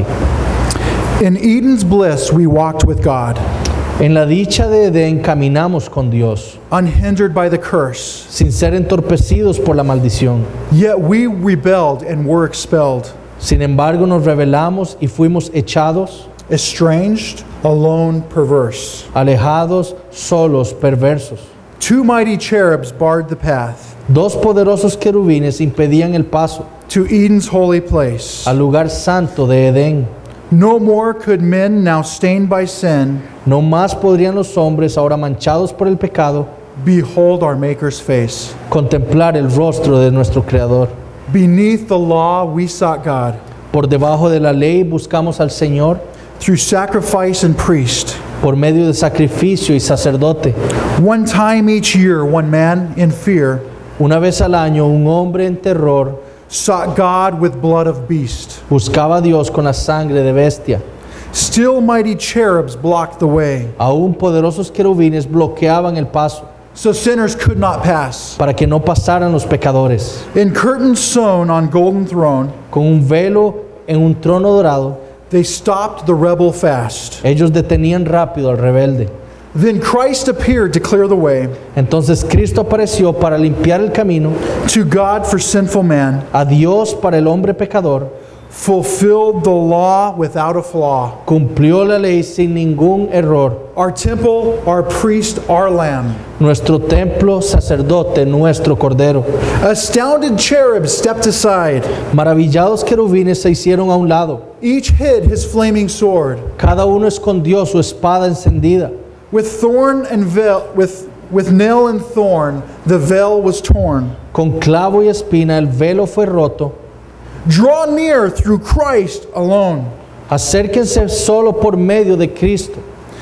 In Eden's bliss we walked with God, En la dicha de Edén caminamos con Dios, unhindered by the curse. sin ser entorpecidos por la maldición. Yet we rebelled and were expelled, Sin embargo, nos rebelamos y fuimos echados, estranged, alone, perverse. alejados, solos, perversos. Two mighty cherubs barred the path Dos poderosos querubines impedían el paso to Eden's holy place. al lugar santo de Edén. No more could men, now stained by sin, No más podrían los hombres, ahora manchados por el pecado, behold our Maker's face. contemplar el rostro de nuestro Creador. Beneath the law we sought God, Por debajo de la ley buscamos al Señor through sacrifice and priest. por medio de sacrificio y sacerdote. One time each year, one man in fear Una vez al año, un hombre en terror sought God with blood of beast. buscaba a Dios con la sangre de bestia. Still mighty cherubs blocked the way, Aún poderosos querubines bloqueaban el paso so sinners could not pass. para que no pasaran los pecadores. In curtains sewn on golden throne, Con un velo en un trono dorado, they stopped the rebel fast. ellos detenían rápido al rebelde. Then Christ appeared to clear the way Entonces Cristo apareció para limpiar el camino, to God for sinful man, a Dios para el hombre pecador, fulfilled the law without a flaw. cumplió la ley sin ningún error. Our temple, our priest, our lamb. Nuestro templo, sacerdote, nuestro cordero. Astounded cherubs stepped aside. Maravillados querubines se hicieron a un lado. Each hid his flaming sword. Cada uno escondió su espada encendida. With thorn and veil, with nail and thorn, the veil was torn. Con clavo y espina el velo fue roto. Draw near through Christ alone. Acérquense solo por medio de Cristo.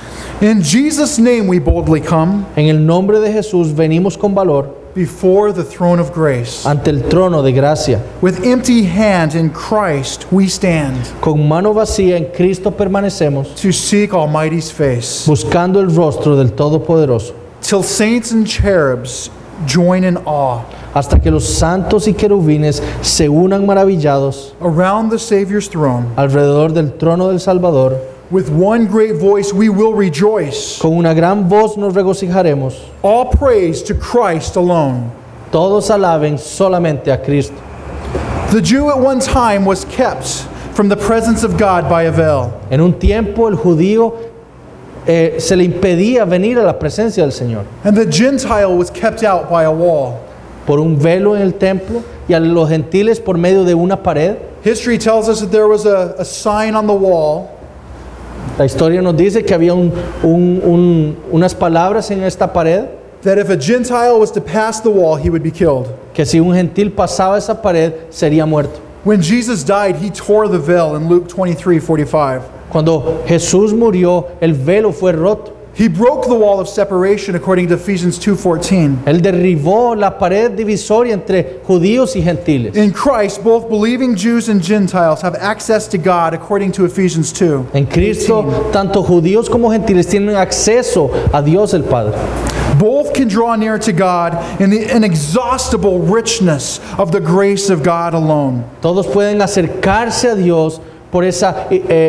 In Jesus' name we boldly come En el nombre de Jesús venimos con valor before the throne of grace. ante el trono de gracia. With empty hands in Christ we stand Con mano vacía en Cristo permanecemos, to seek Almighty's face. buscando el rostro del Todopoderoso, Till saints and cherubs join in awe hasta que los santos y querubines se unan maravillados around the Savior's throne. alrededor del trono del Salvador. With one great voice we will rejoice. Con una gran voz nos regocijaremos. All praise to Christ alone. Todos alaben solamente a Cristo. The Jew at one time was kept from the presence of God by a veil. En un tiempo el judío se le impedía venir a la presencia del Señor And the Gentile was kept out by a wall. por un velo en el templo, y a los gentiles por medio de una pared. History tells us that there was a sign on the wall La historia nos dice que había unas palabras en esta pared, that if a Gentile was to pass the wall, he would be killed. que si un gentil pasaba esa pared sería muerto. When Jesus died, he tore the veil in Luke 23:45. Cuando Jesús murió, el velo fue roto. He broke the wall of separation according to Ephesians 2:14. Él derribó la pared divisoria entre judíos y gentiles. In Christ, both believing Jews and Gentiles have access to God according to Ephesians 2. En Cristo, tanto judíos como gentiles tienen acceso a Dios el Padre. Both can draw near to God in the inexhaustible richness of the grace of God alone. Todos pueden acercarse a Dios por esa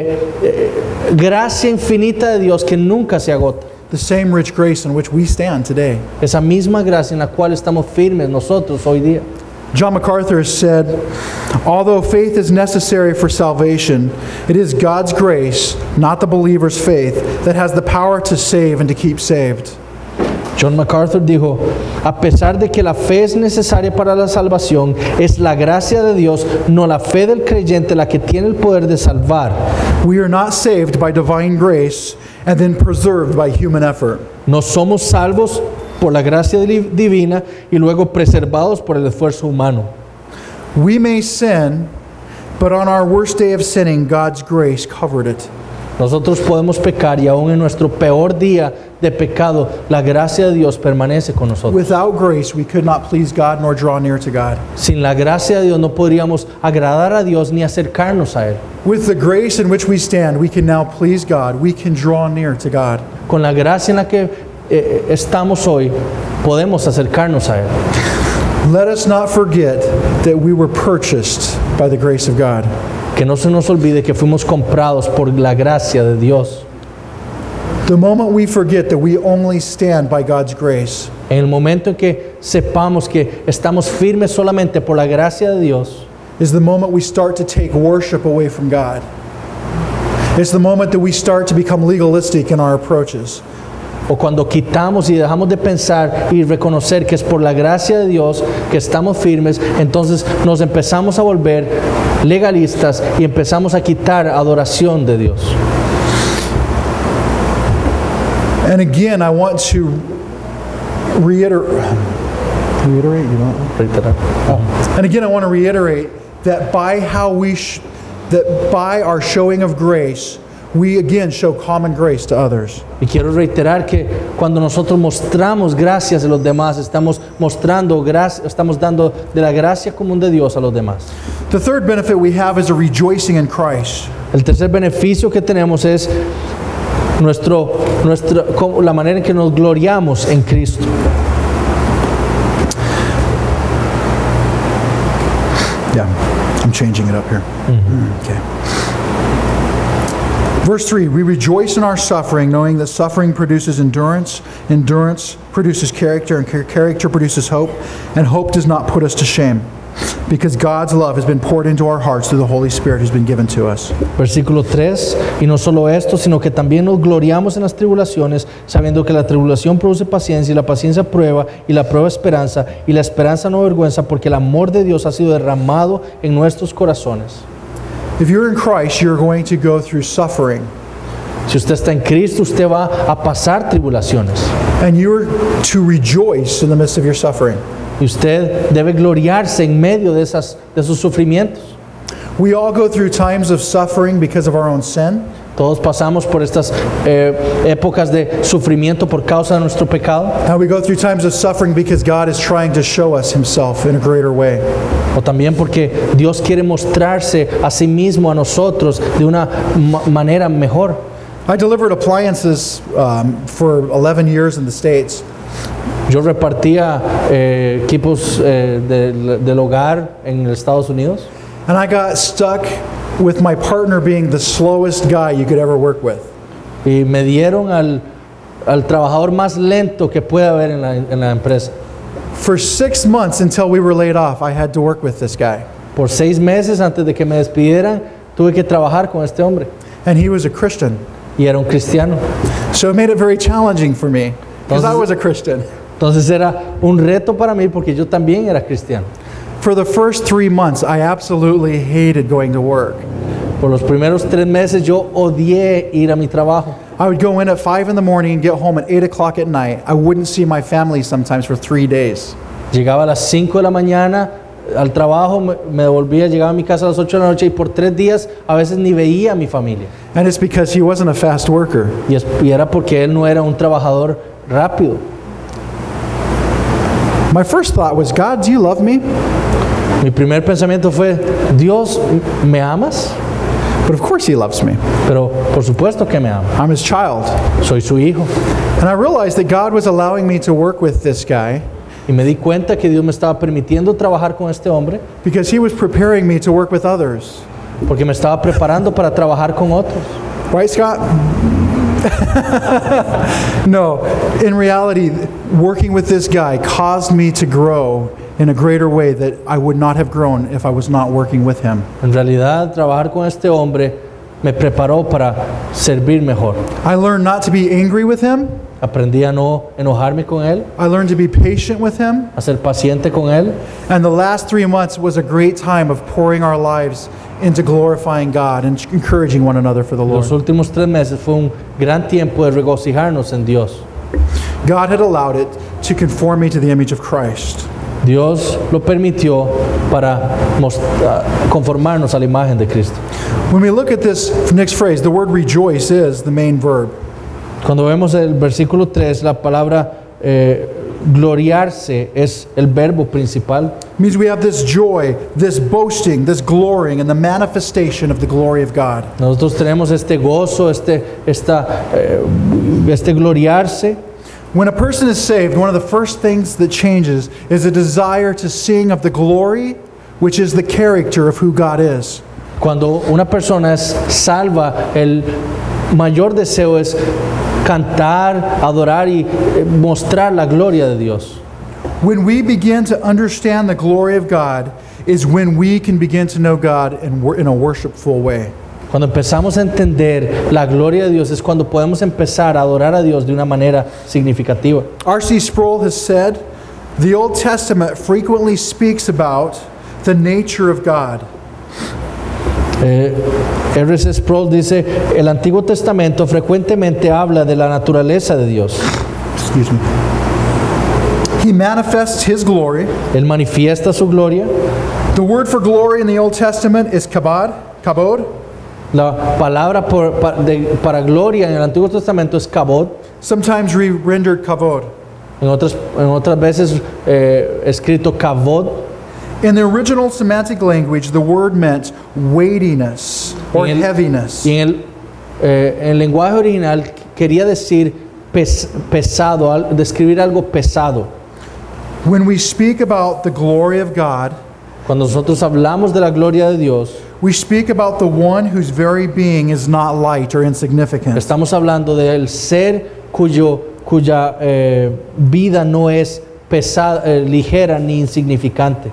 gracia infinita de Dios que nunca se agota. The same rich grace in which we stand today. Esa misma gracia en la cual estamos firmes nosotros hoy día. John MacArthur has said, although faith is necessary for salvation, it is God's grace, not the believer's faith, that has the power to save and to keep saved. John MacArthur dijo, a pesar de que la fe es necesaria para la salvación, es la gracia de Dios, no la fe del creyente, la que tiene el poder de salvar. We are not saved by divine grace and then preserved by human effort. No somos salvos por la gracia divina y luego preservados por el esfuerzo humano. We may sin, but on our worst day of sinning, God's grace covered it. Nosotros podemos pecar y aún en nuestro peor día de pecado, la gracia de Dios permanece con nosotros. Without grace, we could not please God nor draw near to God. Sin la gracia de Dios no podríamos agradar a Dios ni acercarnos a Él. With the grace in which we stand, we can now please God. We can draw near to God. Con la gracia en la que estamos hoy, podemos acercarnos a Él. Let us not forget that we were purchased by the grace of God. Que no se nos olvide que fuimos comprados por la gracia de Dios. The moment we forget that we only stand by God's grace, En el momento en que sepamos que estamos firmes solamente por la gracia de Dios, is the moment we start to take worship away from God. It's the moment that we start to become legalistic in our approaches. o cuando quitamos y dejamos de pensar y reconocer que es por la gracia de Dios que estamos firmes, entonces nos empezamos a volver legalistas y empezamos a quitar adoración de Dios. And again, I want to reiterate, you know? And again, I want to reiterate that by our showing of grace, we again show common grace to others. Y quiero reiterar que cuando nosotros mostramos gracias a los demás, estamos mostrando gracia, estamos dando de la gracia común de Dios a los demás. The third benefit we have is a rejoicing in Christ. El tercer beneficio que tenemos es la manera en que nos gloriamos en Cristo. Yeah, I'm changing it up here. Okay. Verse 3, we rejoice in our suffering, knowing that suffering produces endurance, endurance produces character, and character produces hope, and hope does not put us to shame, because God's love has been poured into our hearts through the Holy Spirit who's been given to us. Versículo 3, y no solo esto, sino que también nos gloriamos en las tribulaciones, sabiendo que la tribulación produce paciencia, y la paciencia prueba, y la prueba esperanza, y la esperanza no avergüenza, porque el amor de Dios ha sido derramado en nuestros corazones. If you're in Christ, you're going to go through suffering. Si usted está en Cristo, usted va a pasar tribulaciones. And you're to rejoice in the midst of your suffering. Y usted debe gloriarse en medio de esos sufrimientos. We all go through times of suffering because of our own sin. Todos pasamos por estas épocas de sufrimiento por causa de nuestro pecado. And we go through times of suffering because God is trying to show us Himself in a greater way. O también porque Dios quiere mostrarse a sí mismo a nosotros de una manera mejor. I delivered appliances for 11 years in the States. Yo repartía equipos del hogar en Estados Unidos. And I got stuck with my partner being the slowest guy you could ever work with. Y me dieron al trabajador más lento que puede haber en la empresa. For 6 months until we were laid off, I had to work with this guy. Por 6 meses antes de que me despidieran, tuve que trabajar con este hombre. And he was a Christian. Y era un cristiano. So it made it very challenging for me because I was a Christian. Entonces era un reto para mí porque yo también era cristiano. For the first 3 months, I absolutely hated going to work. Por los primeros 3 meses yo odié ir a mi trabajo. I would go in at 5 in the morning and get home at 8 o'clock at night. I wouldn't see my family sometimes for 3 days. Llegaba a las 5 de la mañana al trabajo, me devolvía, llegaba a mi casa a las 8 de la noche y por 3 días a veces ni veía a mi familia. And it's because he wasn't a fast worker. Y era porque él no era un trabajador rápido. My first thought was, God, do you love me? Mi primer pensamiento fue, Dios, ¿me amas? But of course he loves me. Pero por supuesto que me ama. I'm his child. Soy su hijo. And I realized that God was allowing me to work with this guy Y me di cuenta que Dios me estaba permitiendo trabajar con este hombre because he was preparing me to work with others. porque me estaba preparando para trabajar con otros. Right, Scott? No, in reality, working with this guy caused me to grow in a greater way that I would not have grown if I was not working with him. En realidad, trabajar con este hombre me preparó para servir mejor. I learned not to be angry with him. Aprendí a no enojarme con él, I learned to be patient with him. a ser paciente con él. And the last 3 months was a great time of pouring our lives into glorifying God and encouraging one another for the Los Lord. últimos 3 meses fue un gran tiempo de regocijarnos en Dios. God had allowed it to conform me to the image of Christ. Dios lo permitió para conformarnos a la imagen de Cristo. When we look at this next phrase, the word rejoice is the main verb. Cuando vemos el versículo 3, la palabra gloriarse es el verbo principal. It means we have this joy, this boasting, this glorying, and the manifestation of the glory of God. Nosotros tenemos este gozo, este gloriarse. When a person is saved, one of the first things that changes is a desire to sing of the glory, which is the character of who God is. Cuando una persona es salva, el mayor deseo es cantar, adorar y mostrar la gloria de Dios. When we begin to understand the glory of God is when we can begin to know God in a worshipful way. Cuando empezamos a entender la gloria de Dios es cuando podemos empezar a adorar a Dios de una manera significativa. R.C. Sproul has said, the Old Testament frequently speaks about the nature of God. R.C. Sproul dice, el Antiguo Testamento frecuentemente habla de la naturaleza de Dios. Excuse me. He manifests His glory. Él manifiesta su gloria. The word for glory in the Old Testament is kabod. La palabra para gloria en el Antiguo Testamento es kabod. Sometimes rendered kavod. En otras veces escrito kavod. In the original Semitic language, the word meant weightiness or heaviness. Y en el lenguaje original quería decir pesado, describir algo pesado. When we speak about the glory of God, cuando nosotros hablamos de la gloria de Dios, we speak about the one whose very being is not light or insignificant. Estamos hablando del ser cuya vida no es pesada, ligera ni insignificante.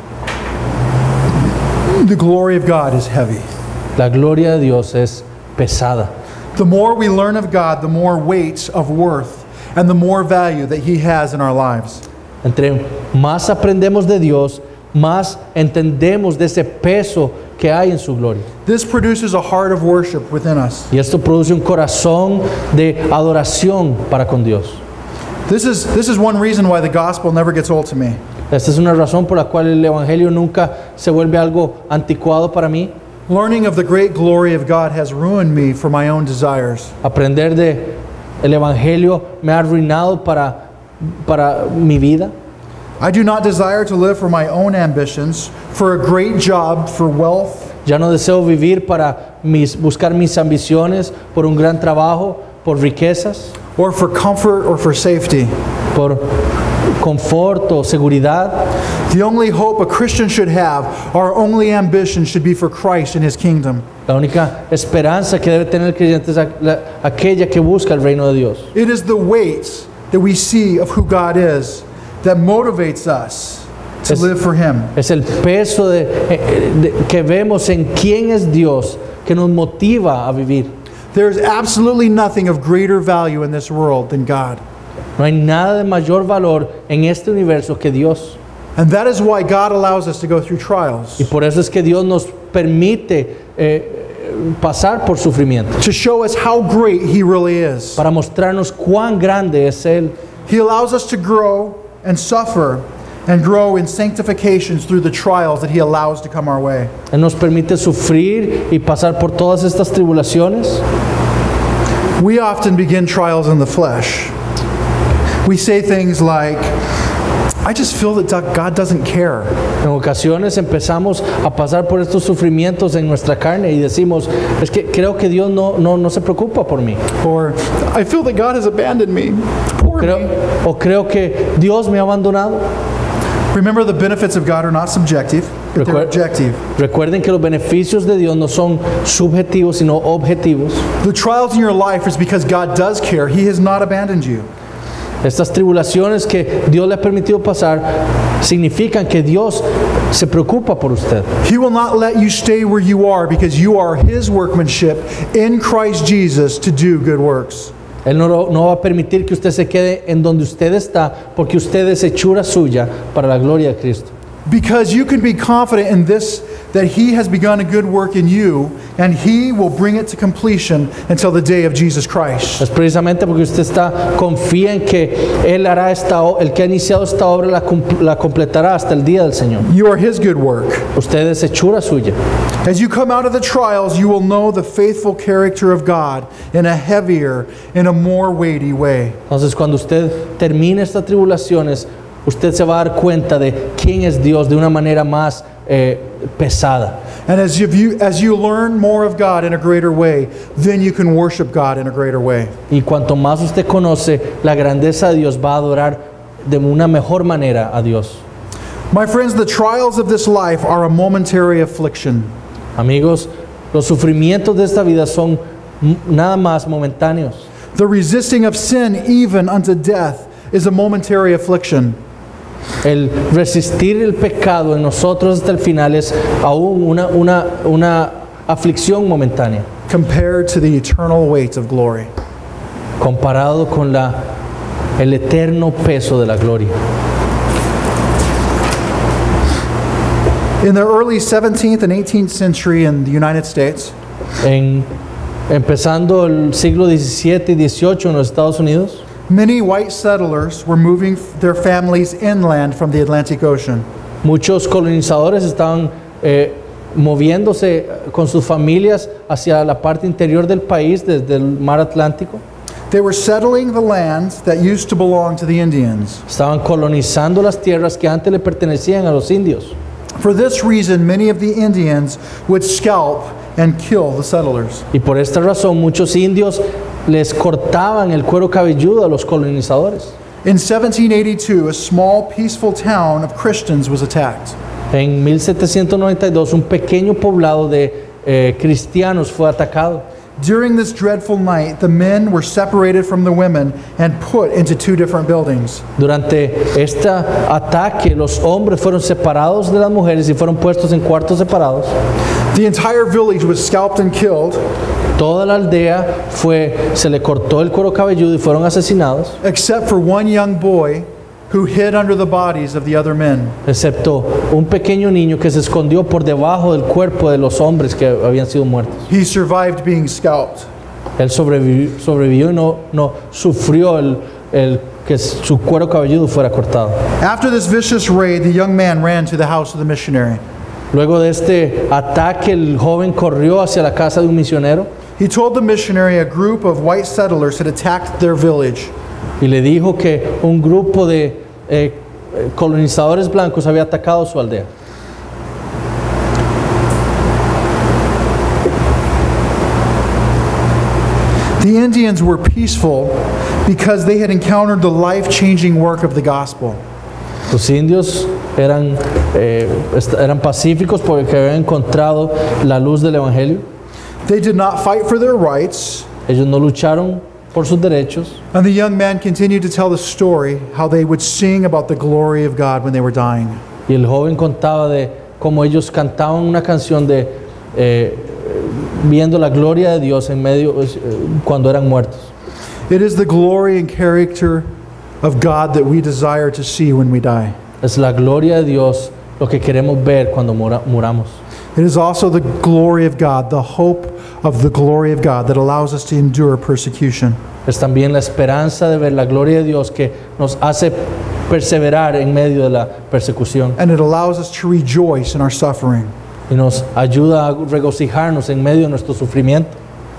The glory of God is heavy. La gloria de Dios es pesada. The more we learn of God, the more weight of worth and the more value that He has in our lives. Entre más aprendemos de Dios, más entendemos de ese peso que hay en su gloria. This produces a heart of worship within us. Y esto produce un corazón de adoración para con Dios. This is one reason why the gospel never gets old to me. Esta es una razón por la cual el evangelio nunca se vuelve algo anticuado para mí. Learning of the great glory of God has ruined me for my own desires. Aprender de el evangelio me ha arruinado para mi vida. I do not desire to live for my own ambitions, for a great job, for wealth. Ya no deseo vivir para buscar mis ambiciones, por un gran trabajo, por riquezas, or for comfort or for safety. Por confort o seguridad. The only hope a Christian should have, our only ambition should be for Christ and His kingdom. La única esperanza que debe tener el creyente es aquella que busca el reino de Dios. It is the weight that we see of who God is that motivates us to live for Him. Es el peso que vemos en quién es Dios que nos motiva a vivir. There is absolutely nothing of greater value in this world than God. No hay nada de mayor valor en este universo que Dios. And that is why God allows us to go through trials. Y por eso es que Dios nos permite pasar por sufrimiento. To show us how great He really is. Para mostrarnos cuán grande es Él. He allows us to grow and suffer and grow in sanctifications through the trials that He allows to come our way. Él nos permite sufrir y pasar por todas estas tribulaciones. We often begin trials in the flesh. We say things like, I just feel that God doesn't care. En ocasiones empezamos a pasar por estos sufrimientos en nuestra carne y decimos, es que creo que Dios no se preocupa por mí. Or, I feel that God has abandoned me. Creo que Dios me ha abandonado. Remember, the benefits of God are not subjective, but they're objective. Recuerden que los beneficios de Dios no son subjetivos, sino objetivos. The trials in your life is because God does care. He has not abandoned you. Estas tribulaciones que Dios le ha permitido pasar significan que Dios se preocupa por usted. He will not let you stay where you are because you are His workmanship in Christ Jesus to do good works. Él no va a permitir que usted se quede en donde usted está porque usted es hechura suya para la gloria de Cristo. Because you can be confident in this, that He has begun a good work in you and He will bring it to completion until the day of Jesus Christ. Es precisamente porque usted confía en que Él hará el que ha iniciado esta obra la completará hasta el día del Señor. You are His good work. Usted es hechura suya. As you come out of the trials, you will know the faithful character of God in a heavier, in a more weighty way. Entonces, cuando usted termine estas tribulaciones, usted se va a dar cuenta de quién es Dios de una manera más pesada. And as you learn more of God in a greater way, then you can worship God in a greater way. Y cuanto más usted conoce la grandeza de Dios, va a adorar de una mejor manera a Dios. My friends, the trials of this life are a momentary affliction. Amigos, los sufrimientos de esta vida son nada más momentáneos. The resisting of sin even unto death is a momentary affliction. El resistir el pecado en nosotros hasta el final es aún una aflicción momentánea, compared to the eternal weight of glory. comparado con el eterno peso de la gloria. In the early 17th and 18th century in the United States, Empezando el siglo XVII y XVIII en los Estados Unidos, many white settlers were moving their families inland from the Atlantic Ocean. muchos colonizadores estaban moviéndose con sus familias hacia la parte interior del país desde el mar Atlántico. They were settling the lands that used to belong to the Indians. Estaban colonizando las tierras que antes le pertenecían a los indios. For this reason, many of the Indians would scalp and kill the settlers. Y por esta razón muchos indios les cortaban el cuero cabelludo a los colonizadores. In 1782, a small peaceful town of Christians was attacked. En 1792 un pequeño poblado de cristianos fue atacado. During this dreadful night, the men were separated from the women and put into two different buildings. Durante este ataque los hombres fueron separados de las mujeres y fueron puestos en cuartos separados. The entire village was scalped and killed, Toda la aldea se le cortó el cuero cabelludo y fueron asesinados, except for one young boy who hid under the bodies of the other men. excepto un pequeño niño que se escondió por debajo del cuerpo de los hombres que habían sido muertos. He survived being scalped. Él sobrevivió y no sufrió el que su cuero cabelludo fuera cortado. After this vicious raid, the young man ran to the house of the missionary. Luego de este ataque, el joven corrió hacia la casa de un misionero He told the missionary a group of white settlers had attacked their village. y le dijo que un grupo de colonizadores blancos había atacado su aldea. The Indians were peaceful because they had encountered the life-changing work of the gospel. Los indios eran pacíficos porque habían encontrado la luz del Evangelio. They did not fight for their rights, Ellos no lucharon por sus derechos. and the young man continued to tell the story how they would sing about the glory of God when they were dying. Y el joven contaba de cómo ellos cantaban una canción de viendo la gloria de Dios en medio cuando eran muertos. It is the glory and character of God that we desire to see when we die. Es la gloria de Dios lo que queremos ver cuando muramos. It is also the glory of God, the hope of the glory of God that allows us to endure persecution. Es también la esperanza de ver la gloria de Dios que nos hace perseverar en medio de la persecución And it allows us to rejoice in our suffering. y nos ayuda a regocijarnos en medio de nuestro sufrimiento.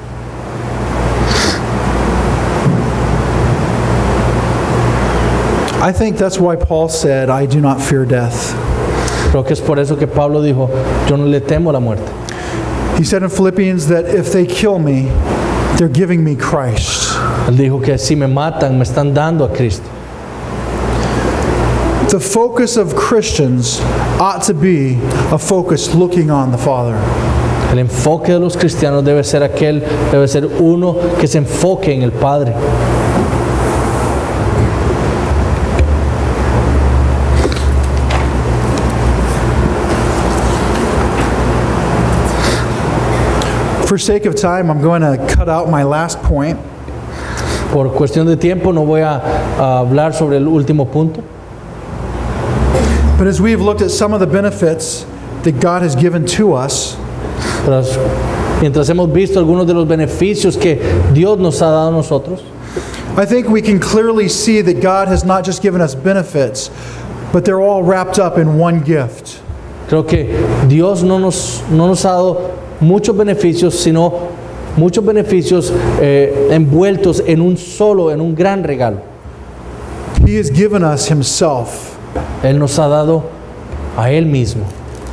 I think that's why Paul said, I do not fear death. Creo que es por eso que Pablo dijo, yo no le temo la muerte. He said in Philippians that if they kill me, they're giving me Christ. Él dijo que si me matan, me están dando a Cristo. The focus of Christians ought to be a focus looking on the Father. El enfoque de los cristianos debe ser uno que se enfoque en el Padre. For sake of time, I'm going to cut out my last point. Por cuestión de tiempo no voy a hablar sobre el último punto. But as we have looked at some of the benefits that God has given to us, Tras mientras hemos visto algunos de los beneficios que Dios nos ha dado a nosotros, I think we can clearly see that God has not just given us benefits, but they're all wrapped up in one gift. creo que Dios no nos ha dado muchos beneficios, sino muchos beneficios envueltos en un gran regalo. He has given us Himself. Él nos ha dado a Él mismo.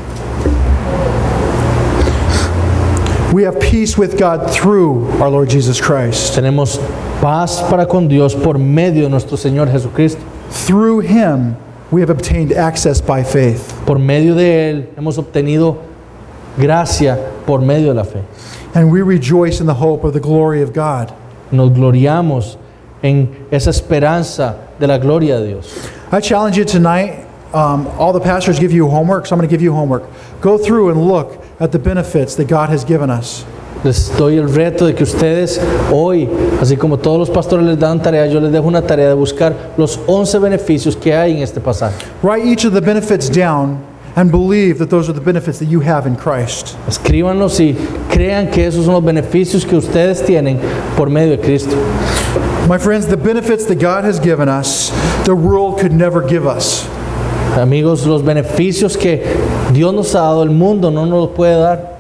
We have peace with God through our Lord Jesus Christ. Tenemos paz para con Dios por medio de nuestro Señor Jesucristo. Through Him, we have obtained access by faith. Por medio de Él hemos obtenido gracia por medio de la fe. And we rejoice in the hope of the glory of God. Nos gloriamos en esa esperanza de la gloria de Dios. I challenge you tonight, all the pastors give you homework, so I'm going to give you homework. Go through and look at the benefits that God has given us. Les doy el reto de que ustedes hoy, así como todos los pastores les dan tarea, yo les dejo una tarea de buscar los 11 beneficios que hay en este pasaje. Write each of the benefits down and believe that those are the benefits that you have in Christ. Escríbanlos y crean que esos son los beneficios que ustedes tienen por medio de Cristo. My friends, the benefits that God has given us, the world could never give us. Amigos, los beneficios que Dios nos ha dado, el mundo no nos los puede dar.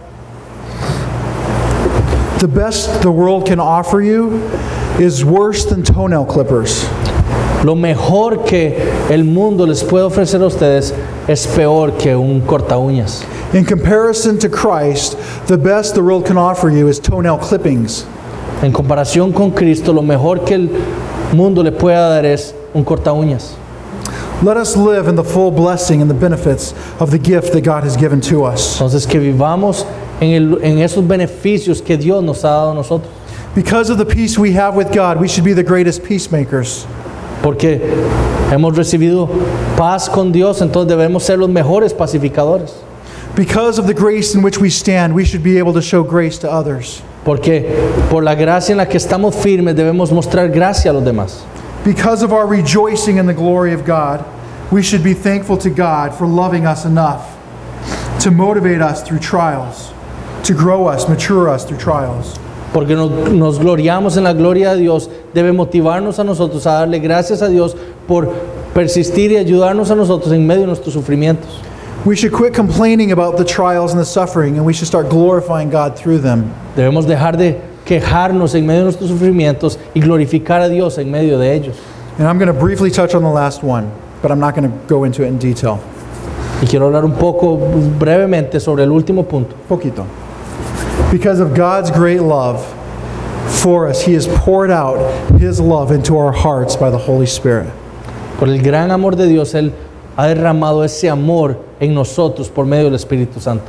The best the world can offer you is worse than toenail clippers. Lo mejor que el mundo les puede ofrecer a ustedes es peor que un corta uñas. In comparison to Christ, the best the world can offer you is toenail clippings. En comparación con Cristo, lo mejor que el mundo le pueda dar es un corta uñas. Let us live in the full blessing and the benefits of the gift that God has given to us. Entonces que vivamos en esos beneficios que Dios nos ha dado a nosotros. Because of the peace we have with God, we should be the greatest peacemakers. Porque hemos recibido paz con Dios, entonces debemos ser los mejores pacificadores. Because of the grace in which we stand, we should be able to show grace to others. Porque por la gracia en la que estamos firmes debemos mostrar gracia a los demás. Because of our rejoicing in the glory of God, we should be thankful to God for loving us enough to motivate us through trials, to grow us, mature us through trials. Porque nos gloriamos en la gloria de Dios, debe motivarnos a nosotros a darle gracias a Dios por persistir y ayudarnos a nosotros en medio de nuestros sufrimientos. We should quit complaining about the trials and the suffering, and we should start glorifying God through them. Debemos dejar de quejarnos en medio de nuestros sufrimientos y glorificar a Dios en medio de ellos. And I'm going to briefly touch on the last one, but I'm not going to go into it in detail. Y quiero hablar un poco brevemente sobre el último punto. Poquito. Because of God's great love for us, He has poured out His love into our hearts by the Holy Spirit. Por el gran amor de Dios, Él ha derramado ese amor en nosotros por medio del Espíritu Santo.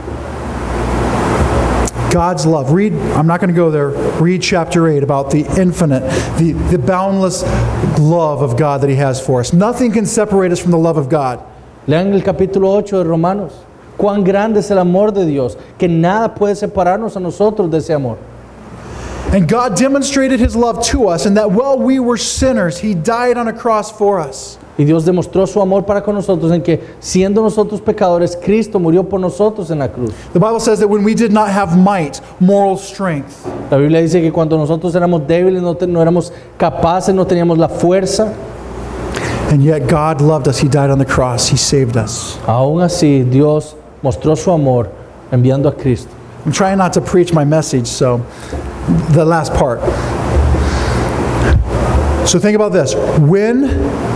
God's love. Read, I'm not going to go there. Read chapter 8 about the infinite, the boundless love of God that He has for us. Nothing can separate us from the love of God. Lean el capítulo 8 de Romanos. Cuán grande es el amor de Dios, que nada puede separarnos a nosotros de ese amor. And God demonstrated His love to us, and that while we were sinners, He died on a cross for us. Y Dios demostró su amor para con nosotros en que, siendo nosotros pecadores, Cristo murió por nosotros en la cruz. The Bible says that when we did not have might, moral strength, La Biblia dice que cuando nosotros éramos débiles, no éramos capaces, no teníamos la fuerza, and yet God loved us, He died on the cross, He saved us. aún así Dios mostró su amor enviando a Cristo. I'm trying not to preach my message, so the last part. So think about this. When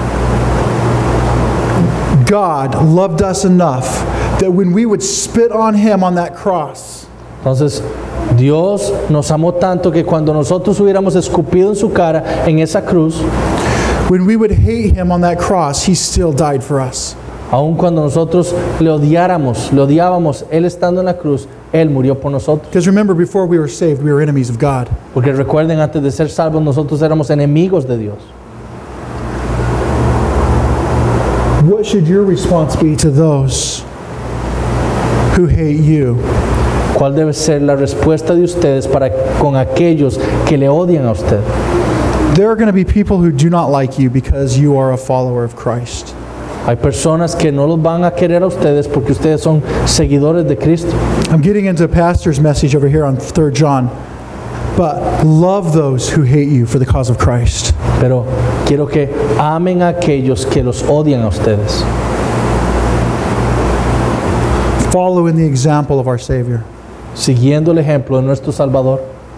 God loved us enough that when we would spit on Him on that cross, Entonces, Dios nos amó tanto que cuando nosotros hubiéramos escupido en su cara en esa cruz, when we would hate Him on that cross, He still died for us. aun cuando nosotros le odiábamos, Él estando en la cruz, Él murió por nosotros. Because remember, before we were saved, we were enemies of God. Porque recuerden, antes de ser salvos, nosotros éramos enemigos de Dios. What should your response be to those who hate you? ¿Cuál debe ser la respuesta de ustedes para con aquellos que le odian a usted? There are going to be people who do not like you because you are a follower of Christ. Hay personas que no los van a querer a ustedes porque ustedes son seguidores de Cristo. I'm getting into a pastor's message over here on 3 John. But love those who hate you for the cause of Christ. Pero quiero que amen a aquellos que los odian a ustedes. Follow in the example of our Savior. Siguiendo el ejemplo de nuestro Salvador.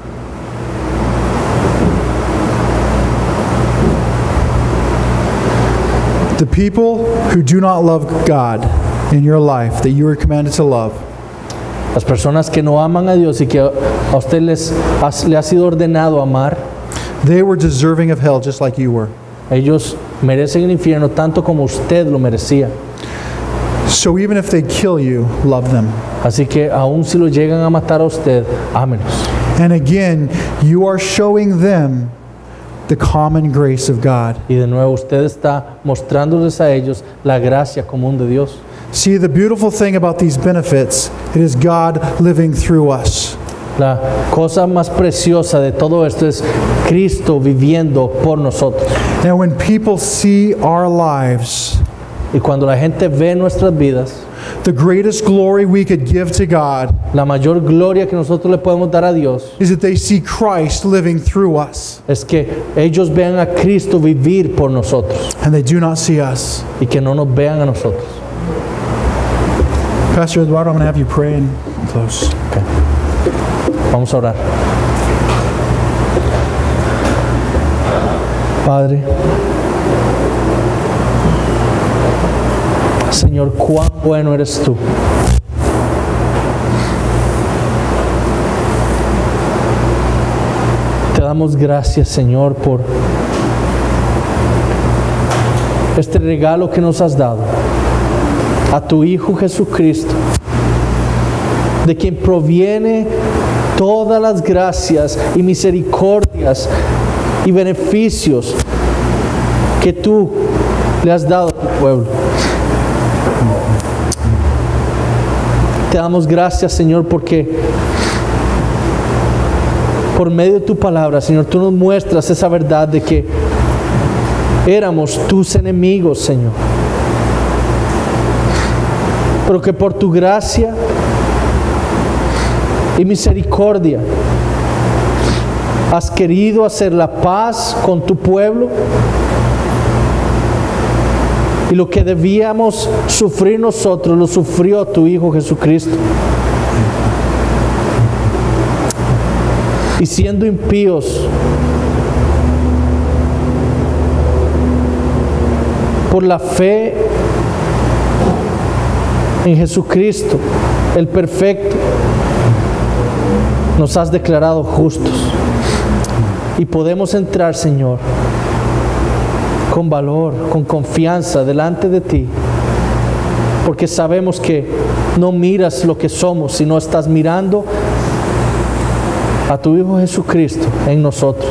The people who do not love God in your life that you are commanded to love, Las personas que no aman a Dios y que a usted le ha sido ordenado amar, they were deserving of hell just like you were. ellos merecen el infierno tanto como usted lo merecía. So even if they kill you, love them. Así que aun si lo llegan a matar a usted, ámenos. And again, you are showing them the common grace of God. Y de nuevo usted está mostrándoles a ellos la gracia común de Dios. See, the beautiful thing about these benefits, it is God living through us. La cosa más preciosa de todo esto es Cristo viviendo por nosotros. And when people see our lives, Y cuando la gente ve nuestras vidas, the greatest glory we could give to God la mayor gloria que nosotros le podemos dar a Dios is that they see Christ living through us, es que ellos vean a Cristo vivir por nosotros and they do not see us. y que no nos vean a nosotros. Pastor Eduardo, I'm going to have you pray and close. Vamos a orar. Padre, Señor, cuán bueno eres tú. Te damos gracias, Señor, por este regalo que nos has dado a tu Hijo Jesucristo, de quien proviene todas las gracias y misericordias y beneficios que tú le has dado a tu pueblo. Te damos gracias, Señor, porque por medio de tu palabra, Señor, tú nos muestras esa verdad de que éramos tus enemigos, Señor, pero que por tu gracia y misericordia has querido hacer la paz con tu pueblo, y lo que debíamos sufrir nosotros lo sufrió tu Hijo Jesucristo. Y siendo impíos, por la fe en Jesucristo, el perfecto, nos has declarado justos. Y podemos entrar, Señor, con valor, con confianza delante de ti, porque sabemos que no miras lo que somos, sino estás mirando a tu Hijo Jesucristo en nosotros.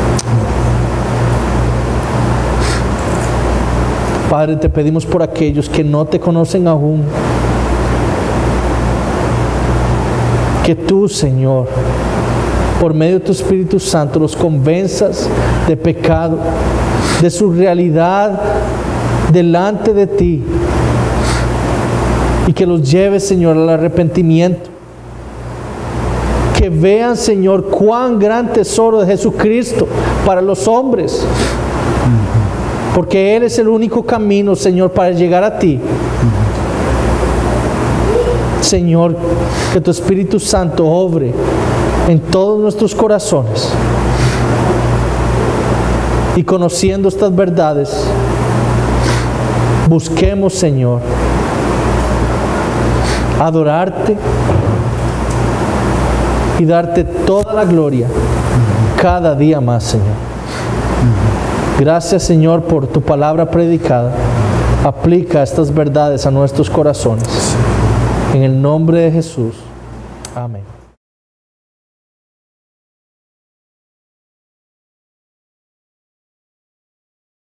Padre, te pedimos por aquellos que no te conocen aún, que tú, Señor, por medio de tu Espíritu Santo, los convenzas de pecado, de su realidad delante de ti, y que los lleves, Señor, al arrepentimiento. Que vean, Señor, cuán gran tesoro de Jesucristo para los hombres, porque Él es el único camino, Señor, para llegar a ti. Señor, que tu Espíritu Santo obre en todos nuestros corazones, y conociendo estas verdades, busquemos, Señor, adorarte y darte toda la gloria cada día más, Señor. Gracias, Señor, por tu palabra predicada. Aplica estas verdades a nuestros corazones. En el nombre de Jesús. Amén.